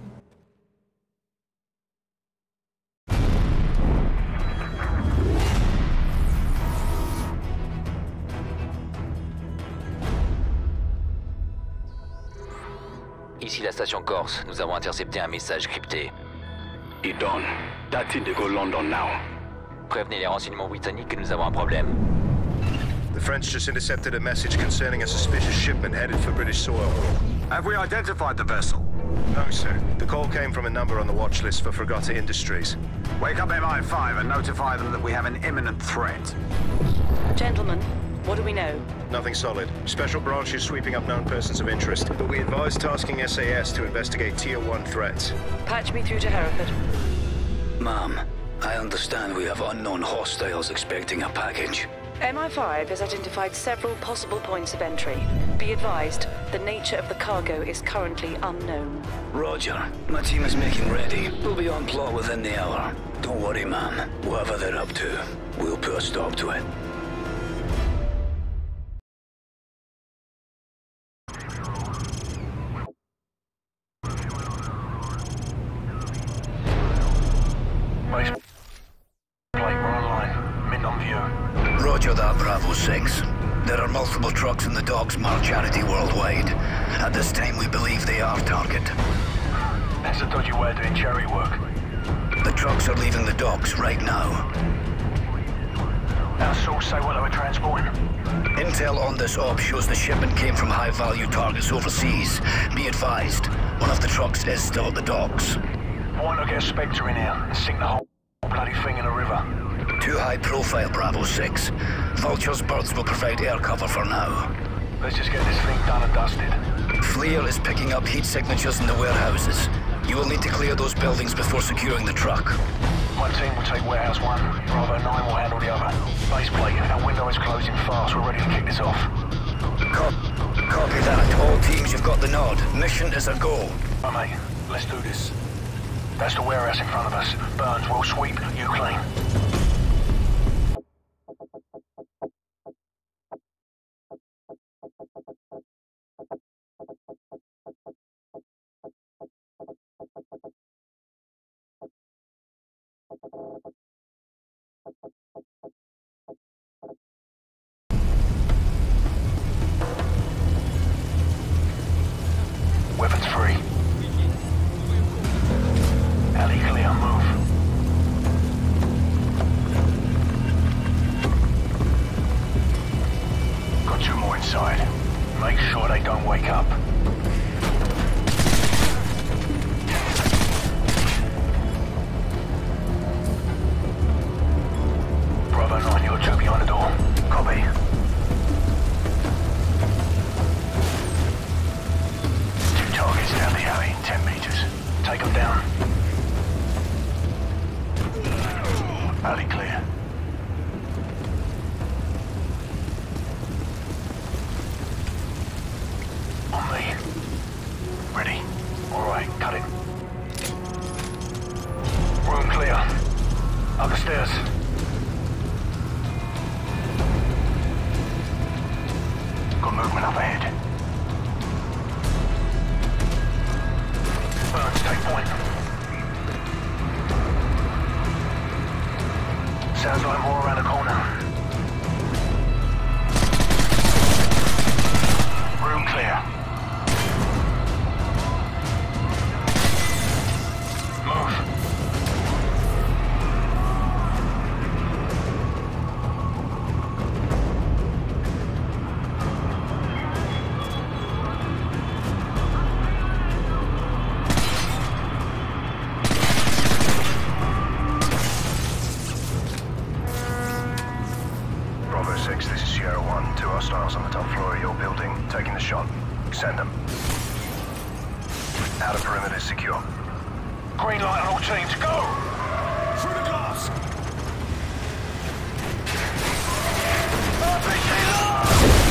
Ici la station Corse. Nous avons intercepté un message crypté. Idon, that's it to go London now. Prévenez les renseignements britanniques que nous avons un problème. The French just intercepted a message concerning a suspicious shipment headed for British soil. Have we identified the vessel? No, sir. The call came from a number on the watch list for Fregata Industries. Wake up MI5 and notify them that we have an imminent threat. Gentlemen, what do we know? Nothing solid. Special branch is sweeping up known persons of interest, but we advise tasking SAS to investigate Tier 1 threats. Patch me through to Hereford. Ma'am, I understand we have unknown hostiles expecting a package. MI5 has identified several possible points of entry. Be advised, the nature of the cargo is currently unknown. Roger. My team is making ready. We'll be on plot within the hour. Don't worry, ma'am. Whatever they're up to, we'll put a stop to it. Roger that, Bravo 6. There are multiple trucks in the docks marked Charity Worldwide. At this time, we believe they are target. That's a dodgy way of doing charity work. The trucks are leaving the docks right now. Our source say what they were transporting. Intel on this op shows the shipment came from high-value targets overseas. Be advised, one of the trucks is still at the docks. Why not get a Spectre in here and sink the whole bloody thing in the river? Too high profile, Bravo 6. Vulture's birds will provide air cover for now. Let's just get this thing done and dusted. FLIR is picking up heat signatures in the warehouses. You will need to clear those buildings before securing the truck. One team will take warehouse 1, Bravo 9 will handle the other. Base plate, our window is closing fast, we're ready to kick this off. Copy that. All teams, you've got the nod. Mission is a go. Right, mate, let's do this. That's the warehouse in front of us. Burns, we'll sweep, you clean. Weapons free. Alley clear, move. Got 2 more inside. Make sure they don't wake up. Bravo 9, you're 2 behind the door. Copy. Targets down the alley, 10 meters. Take them down. Alley clear. On me. Ready. Alright, cut it. Room clear. Up the stairs. Got movement up ahead. Burns, take point. Sounds like more around the corner. Room clear. Move. Bravo 6, this is Sierra 1. 2 hostiles on the top floor of your building. Taking the shot. Send them. Outer perimeter is secure. Green light on all teams. Go! Through the glass! RPG low!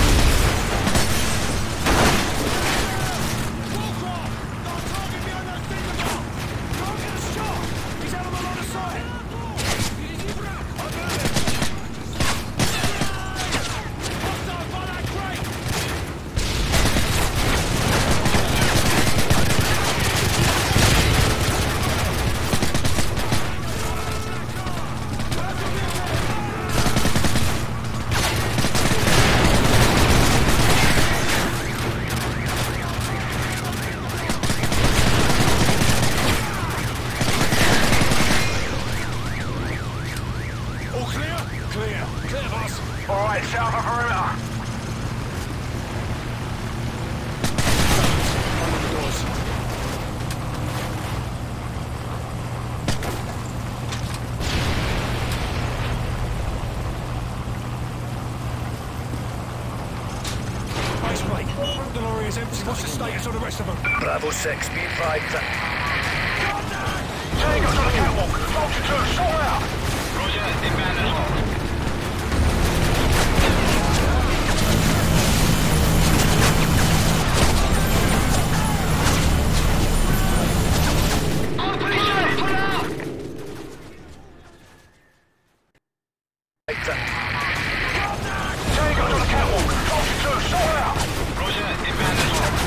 Alright, south of perimeter. Base plate. The lorry is empty. What's the status of the rest of them? Bravo 6, be advised. Tango's on the catwalk. Vulture 2, sort out. Roger, inbound and locked. Tango's on the catwalk. Vulture 2, sort out. Roger, inbound and locked.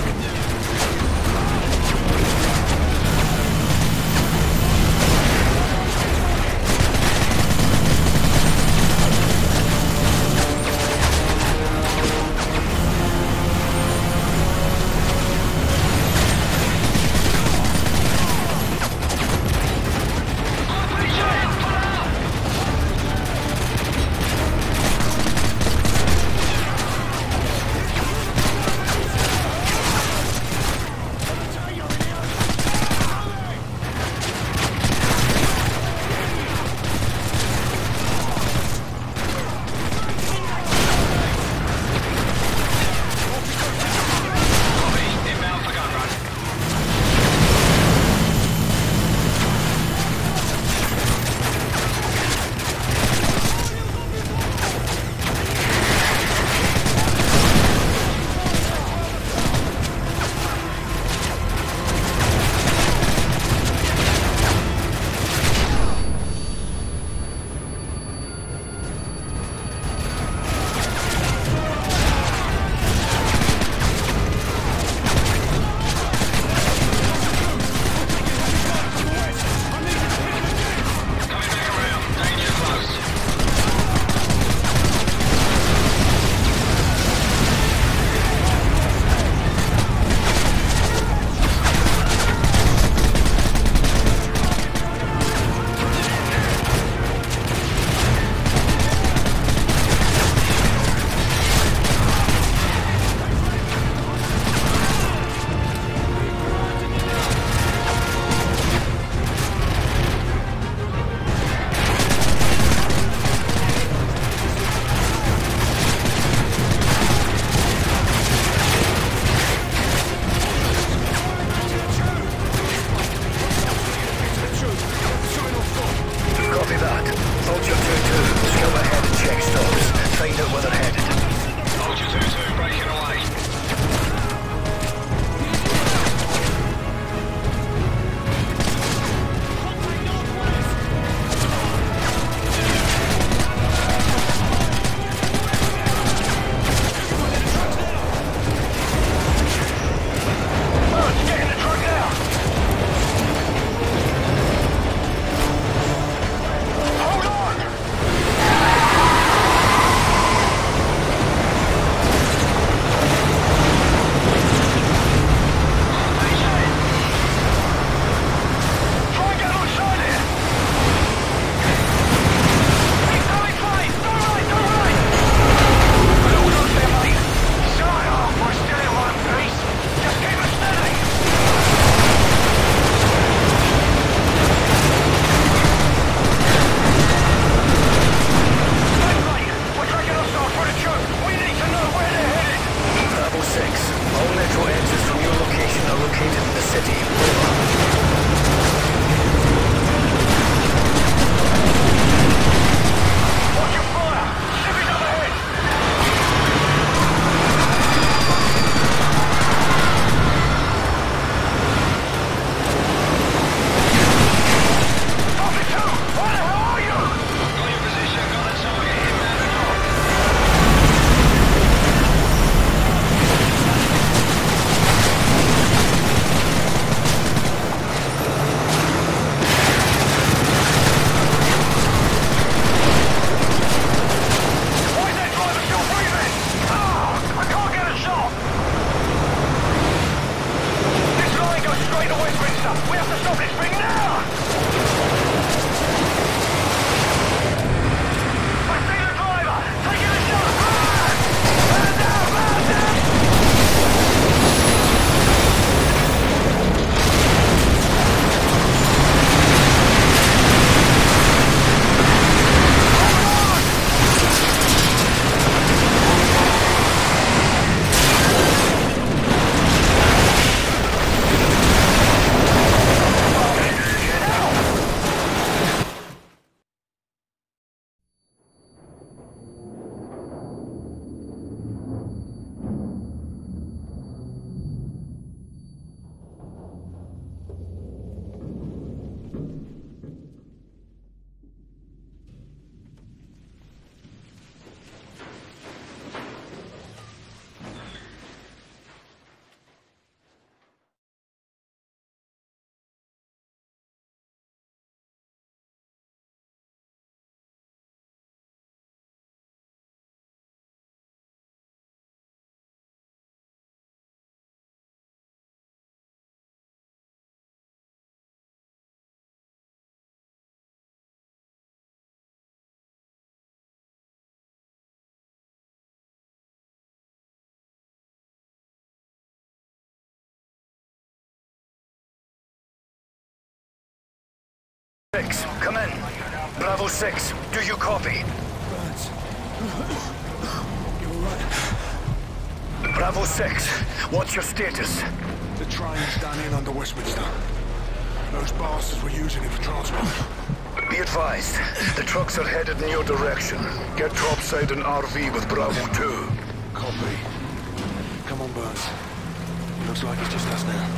6, come in. Bravo 6, do you copy? Burns. You alright? Bravo 6, what's your status? The train's done in under Westminster. Those bastards were using it for transport. Be advised, the trucks are headed in your direction. Get topside an RV with Bravo 2. Copy. Come on, Burns. Looks like it's just us now.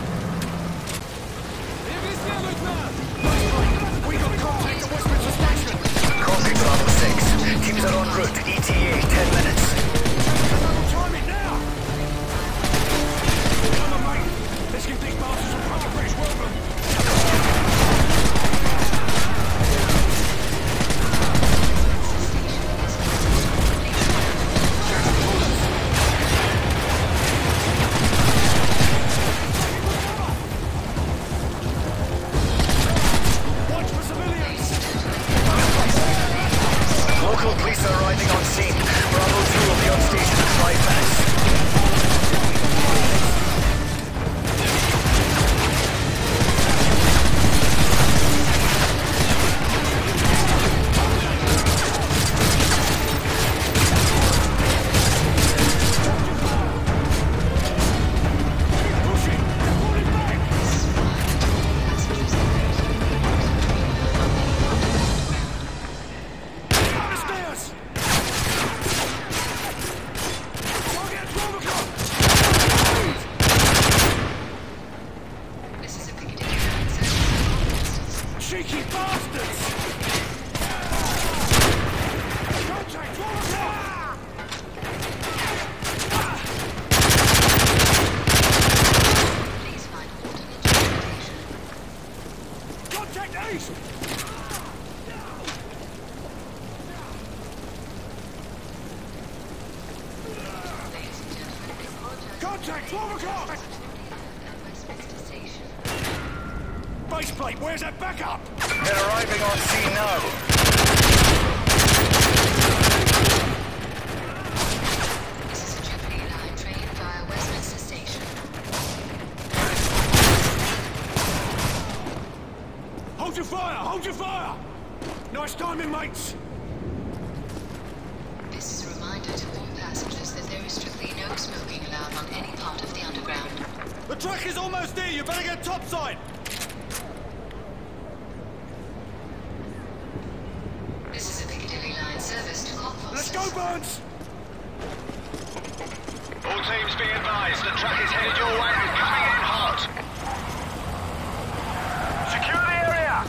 We got contact at Westminster Station. Copy, Bravo 6. Teams are en route. ETA, 10 minutes. Time it now! Come on, mate. Let's give these bastards a proper British welcome. Local police are arriving on scene. Bravo 2 will be on station in 5 minutes. Cheeky bastards! Contact! Contact Ace! Contact! 12 o'clock! Baseplate, where's that backup? They're arriving on scene now. This is a Jubilee line train via Westminster Station. Hold your fire! Hold your fire! Nice timing, mates! This is a reminder to all passengers that there is strictly no smoking allowed on any part of the underground. The truck is almost here! You better get topside! This is a Piccadilly line service to Cockford. Let's go, Burns! All teams be advised, the truck is headed your way and coming in hot. Secure the area!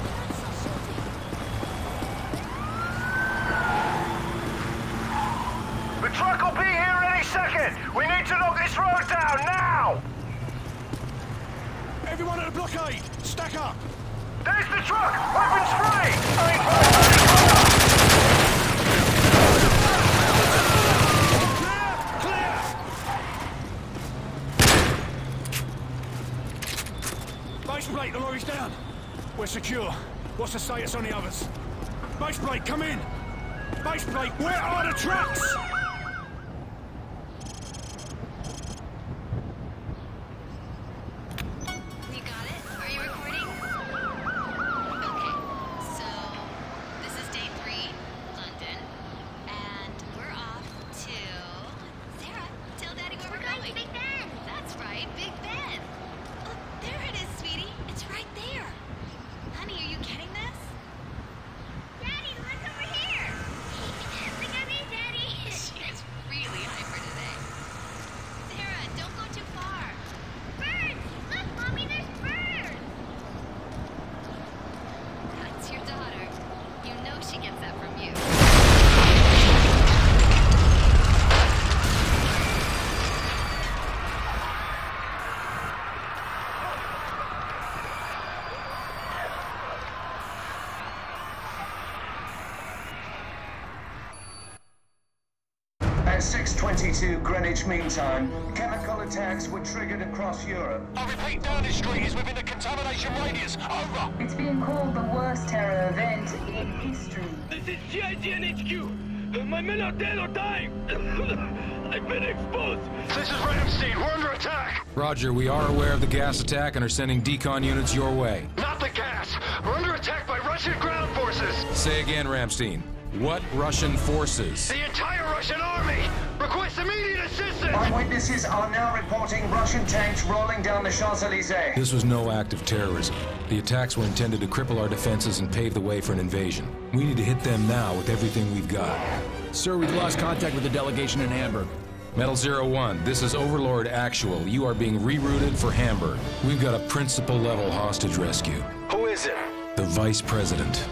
The truck will be here any second. We need to knock this road down now. Everyone at the blockade, stack up! There's the truck! Weapons free! Baseplate, the lorry's down. We're secure. What's the status on the others? Baseplate, come in! Baseplate, where are the trucks? You got it? Are you recording? Okay, so this is day 3, London, and we're off to... Sarah, tell Daddy where we're going. Big Ben! That's right, Big Ben! Look, there it is, sweetie. It's right there. Honey, are you getting this? Daddy, look over here! Look at me, Daddy! She is really hyper today. Sarah, don't go too far. Birds! Look, Mommy, there's birds! That's your daughter. You know she gets that from you. At 6:22 Greenwich Mean Time, chemical attacks were triggered across Europe. I repeat, Downing Street is within the contamination radius. Over. It's being called the worst terror event in history. This is GIGN HQ. My men are dead or dying. I've been exposed. This is Ramstein. We're under attack. Roger, we are aware of the gas attack and are sending decon units your way. Not the gas. We're under attack by Say again, Ramstein. What Russian forces? The entire Russian army! Request immediate assistance! Eyewitnesses are now reporting Russian tanks rolling down the Champs-Élysées. This was no act of terrorism. The attacks were intended to cripple our defenses and pave the way for an invasion. We need to hit them now with everything we've got. Sir, we've lost contact with the delegation in Hamburg. Metal 01, this is Overlord Actual. You are being rerouted for Hamburg. We've got a principal-level hostage rescue. Who is it? The Vice President.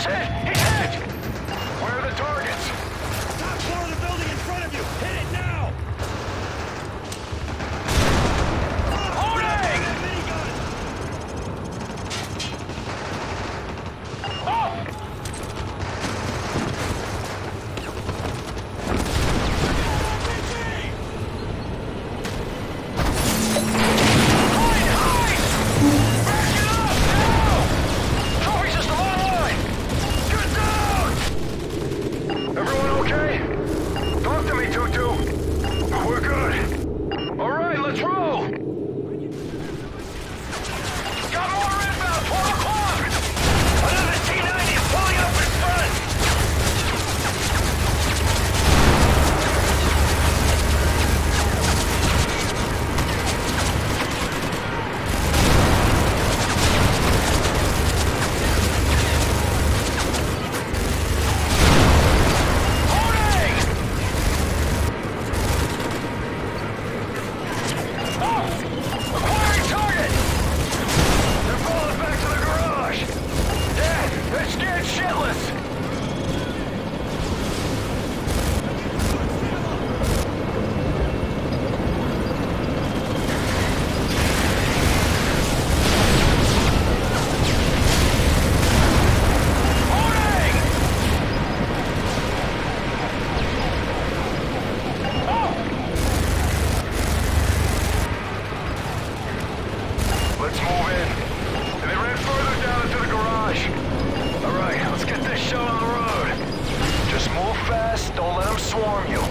hit! He's hit! Where are the targets? Top floor of the building in front of you! Hit it now! Holding! Up! Everyone okay? Talk to me, Tutu. We're good. All right, let's roll! Got more inbound, 12 o'clock! Another T-90 pulling up in front! Acquiring target! They're falling back to the garage! Yeah, they're scared shitless! Let's move in. They ran further down into the garage. All right, let's get this show on the road. Just move fast, don't let them swarm you.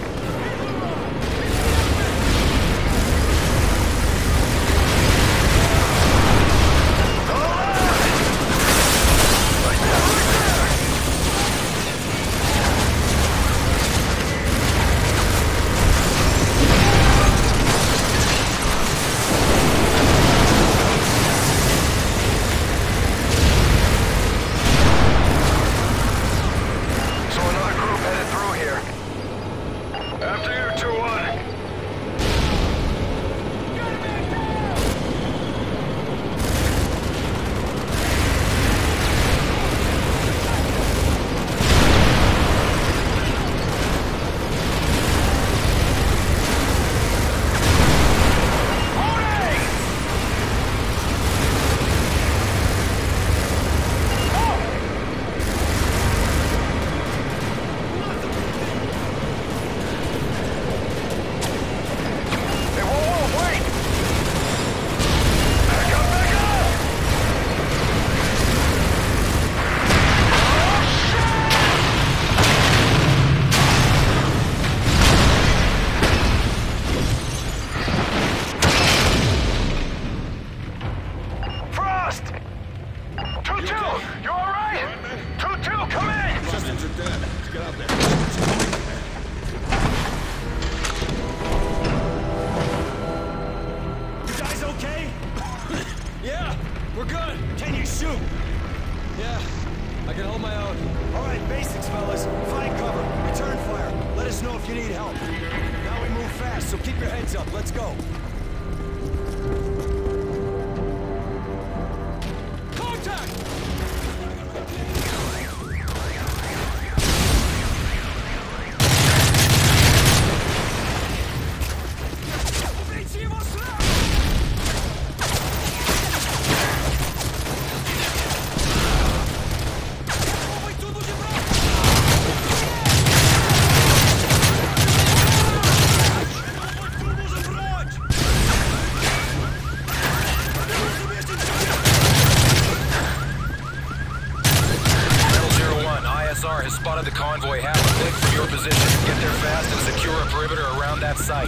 So another group headed through here. After you, 2-1. Hey, whoa, wait! Back up, back up! Frost! Tutu, you all right? Tutu, come in! Systems are dead. Let's get out there. You guys okay? Yeah, we're good. Can you shoot? Yeah, I can hold my own. All right, basics, fellas. Find cover. Return fire. Let us know if you need help. Now we move fast, so keep your heads up. Let's go. Contact! ISR has spotted the convoy half a click from your position. Get there fast and secure a perimeter around that site.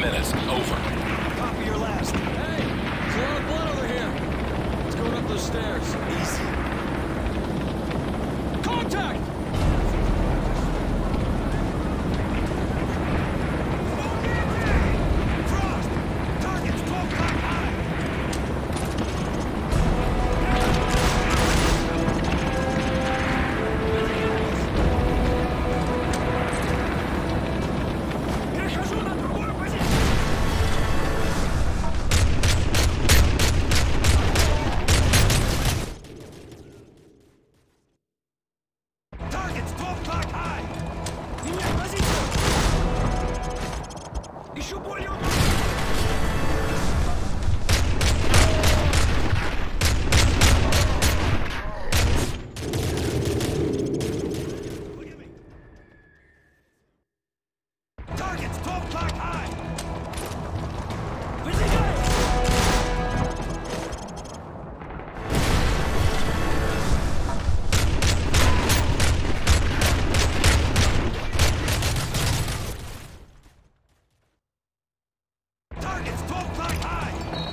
minutes. Over. Copy your last. Hey! There's a lot of blood over here. It's going up those stairs. Easy. Contact! Frost! Target's 12 o'clock high! Перехожу на другую позицию! Target's 12 o'clock high! Меняй позицию! Еще более удобно! Target's 12 o'clock high! Выдвигай! Target's 12 o'clock high!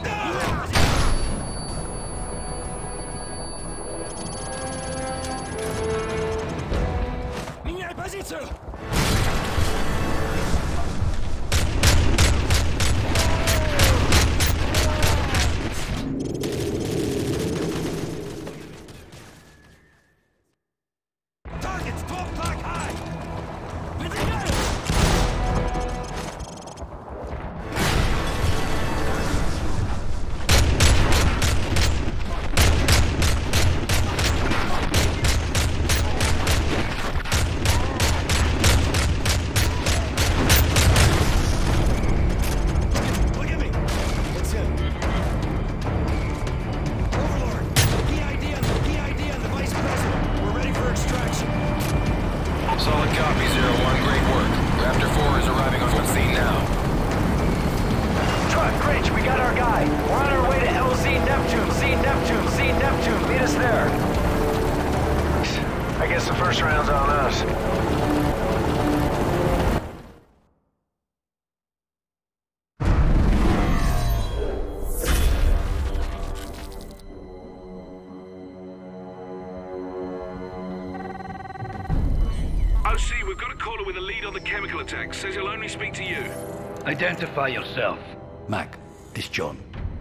Меняй позицию! Target's 12 o'clock high! Выдвигай! Look at me! It's him. Overlord! PID on the Vice President. We're ready for extraction. Solid copy, 01. Great work. Raptor 4 is arriving on scene now. Truck, Grinch, we got our guy. We're on our way to LZ Neptune. Z Neptune. Meet us there. I guess the first round's on us. OC, we've got a caller with a lead on the chemical attack. Says he'll only speak to you. Identify yourself. Mac, this John.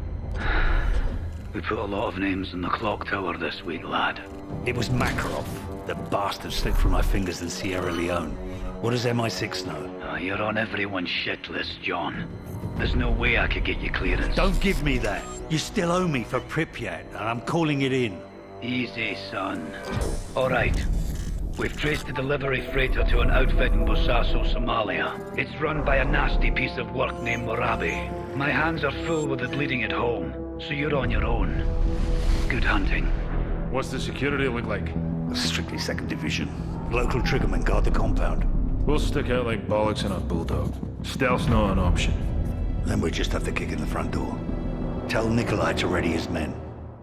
We put a lot of names in the clock tower this week, lad. It was Makarov. The bastard slipped through my fingers in Sierra Leone. What does MI6 know? You're on everyone's shit list, John. There's no way I could get you clearance. Don't give me that. You still owe me for Pripyat, and I'm calling it in. Easy, son. All right. We've traced the delivery freighter to an outfit in Bosaso, Somalia. It's run by a nasty piece of work named Morabi. My hands are full with it leading it home, so you're on your own. Good hunting. What's the security look like? Strictly 2nd Division. Local triggermen guard the compound. We'll stick out like bollocks in a bulldog. Stealth's not an option. Then we just have to kick in the front door. Tell Nikolai to ready his men.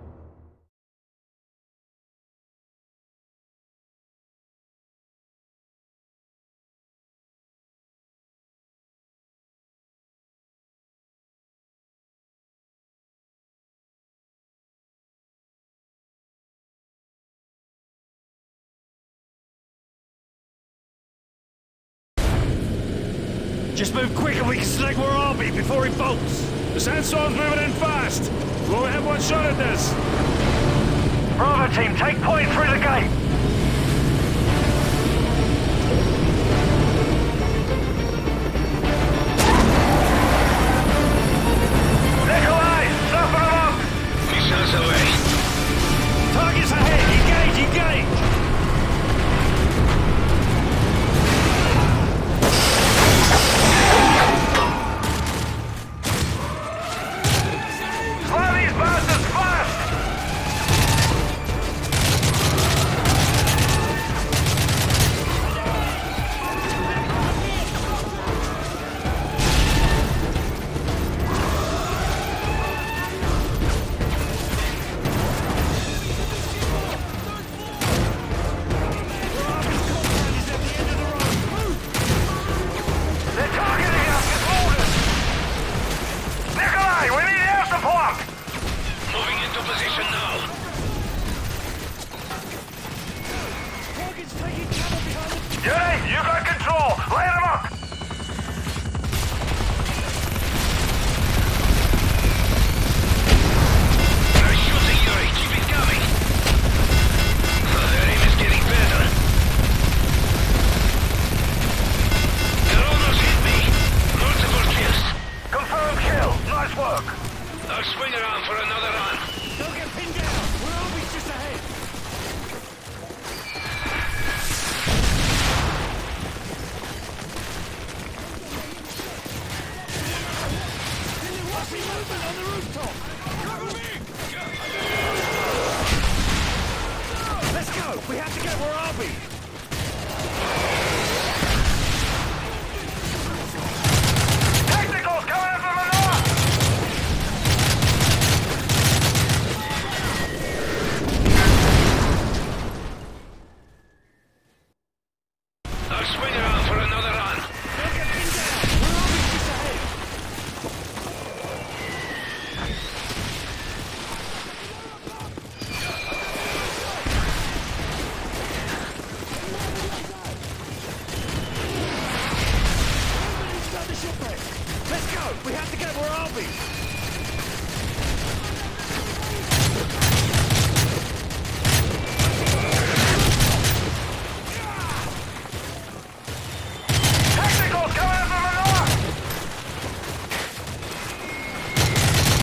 Just move quick and we can select where I'll be before he bolts. The sandstorm's moving in fast. We'll only have one shot at this. Bravo team, take point through the gate. Nikolai, suffer them up. Missiles away. Targets ahead. Engage. Fly these bastards fast. truck. I'll swing around for another run. Don't get pinned down! We're always just ahead! Watching movement on the rooftop! Cover me! Let's go! We have to get where I'll be!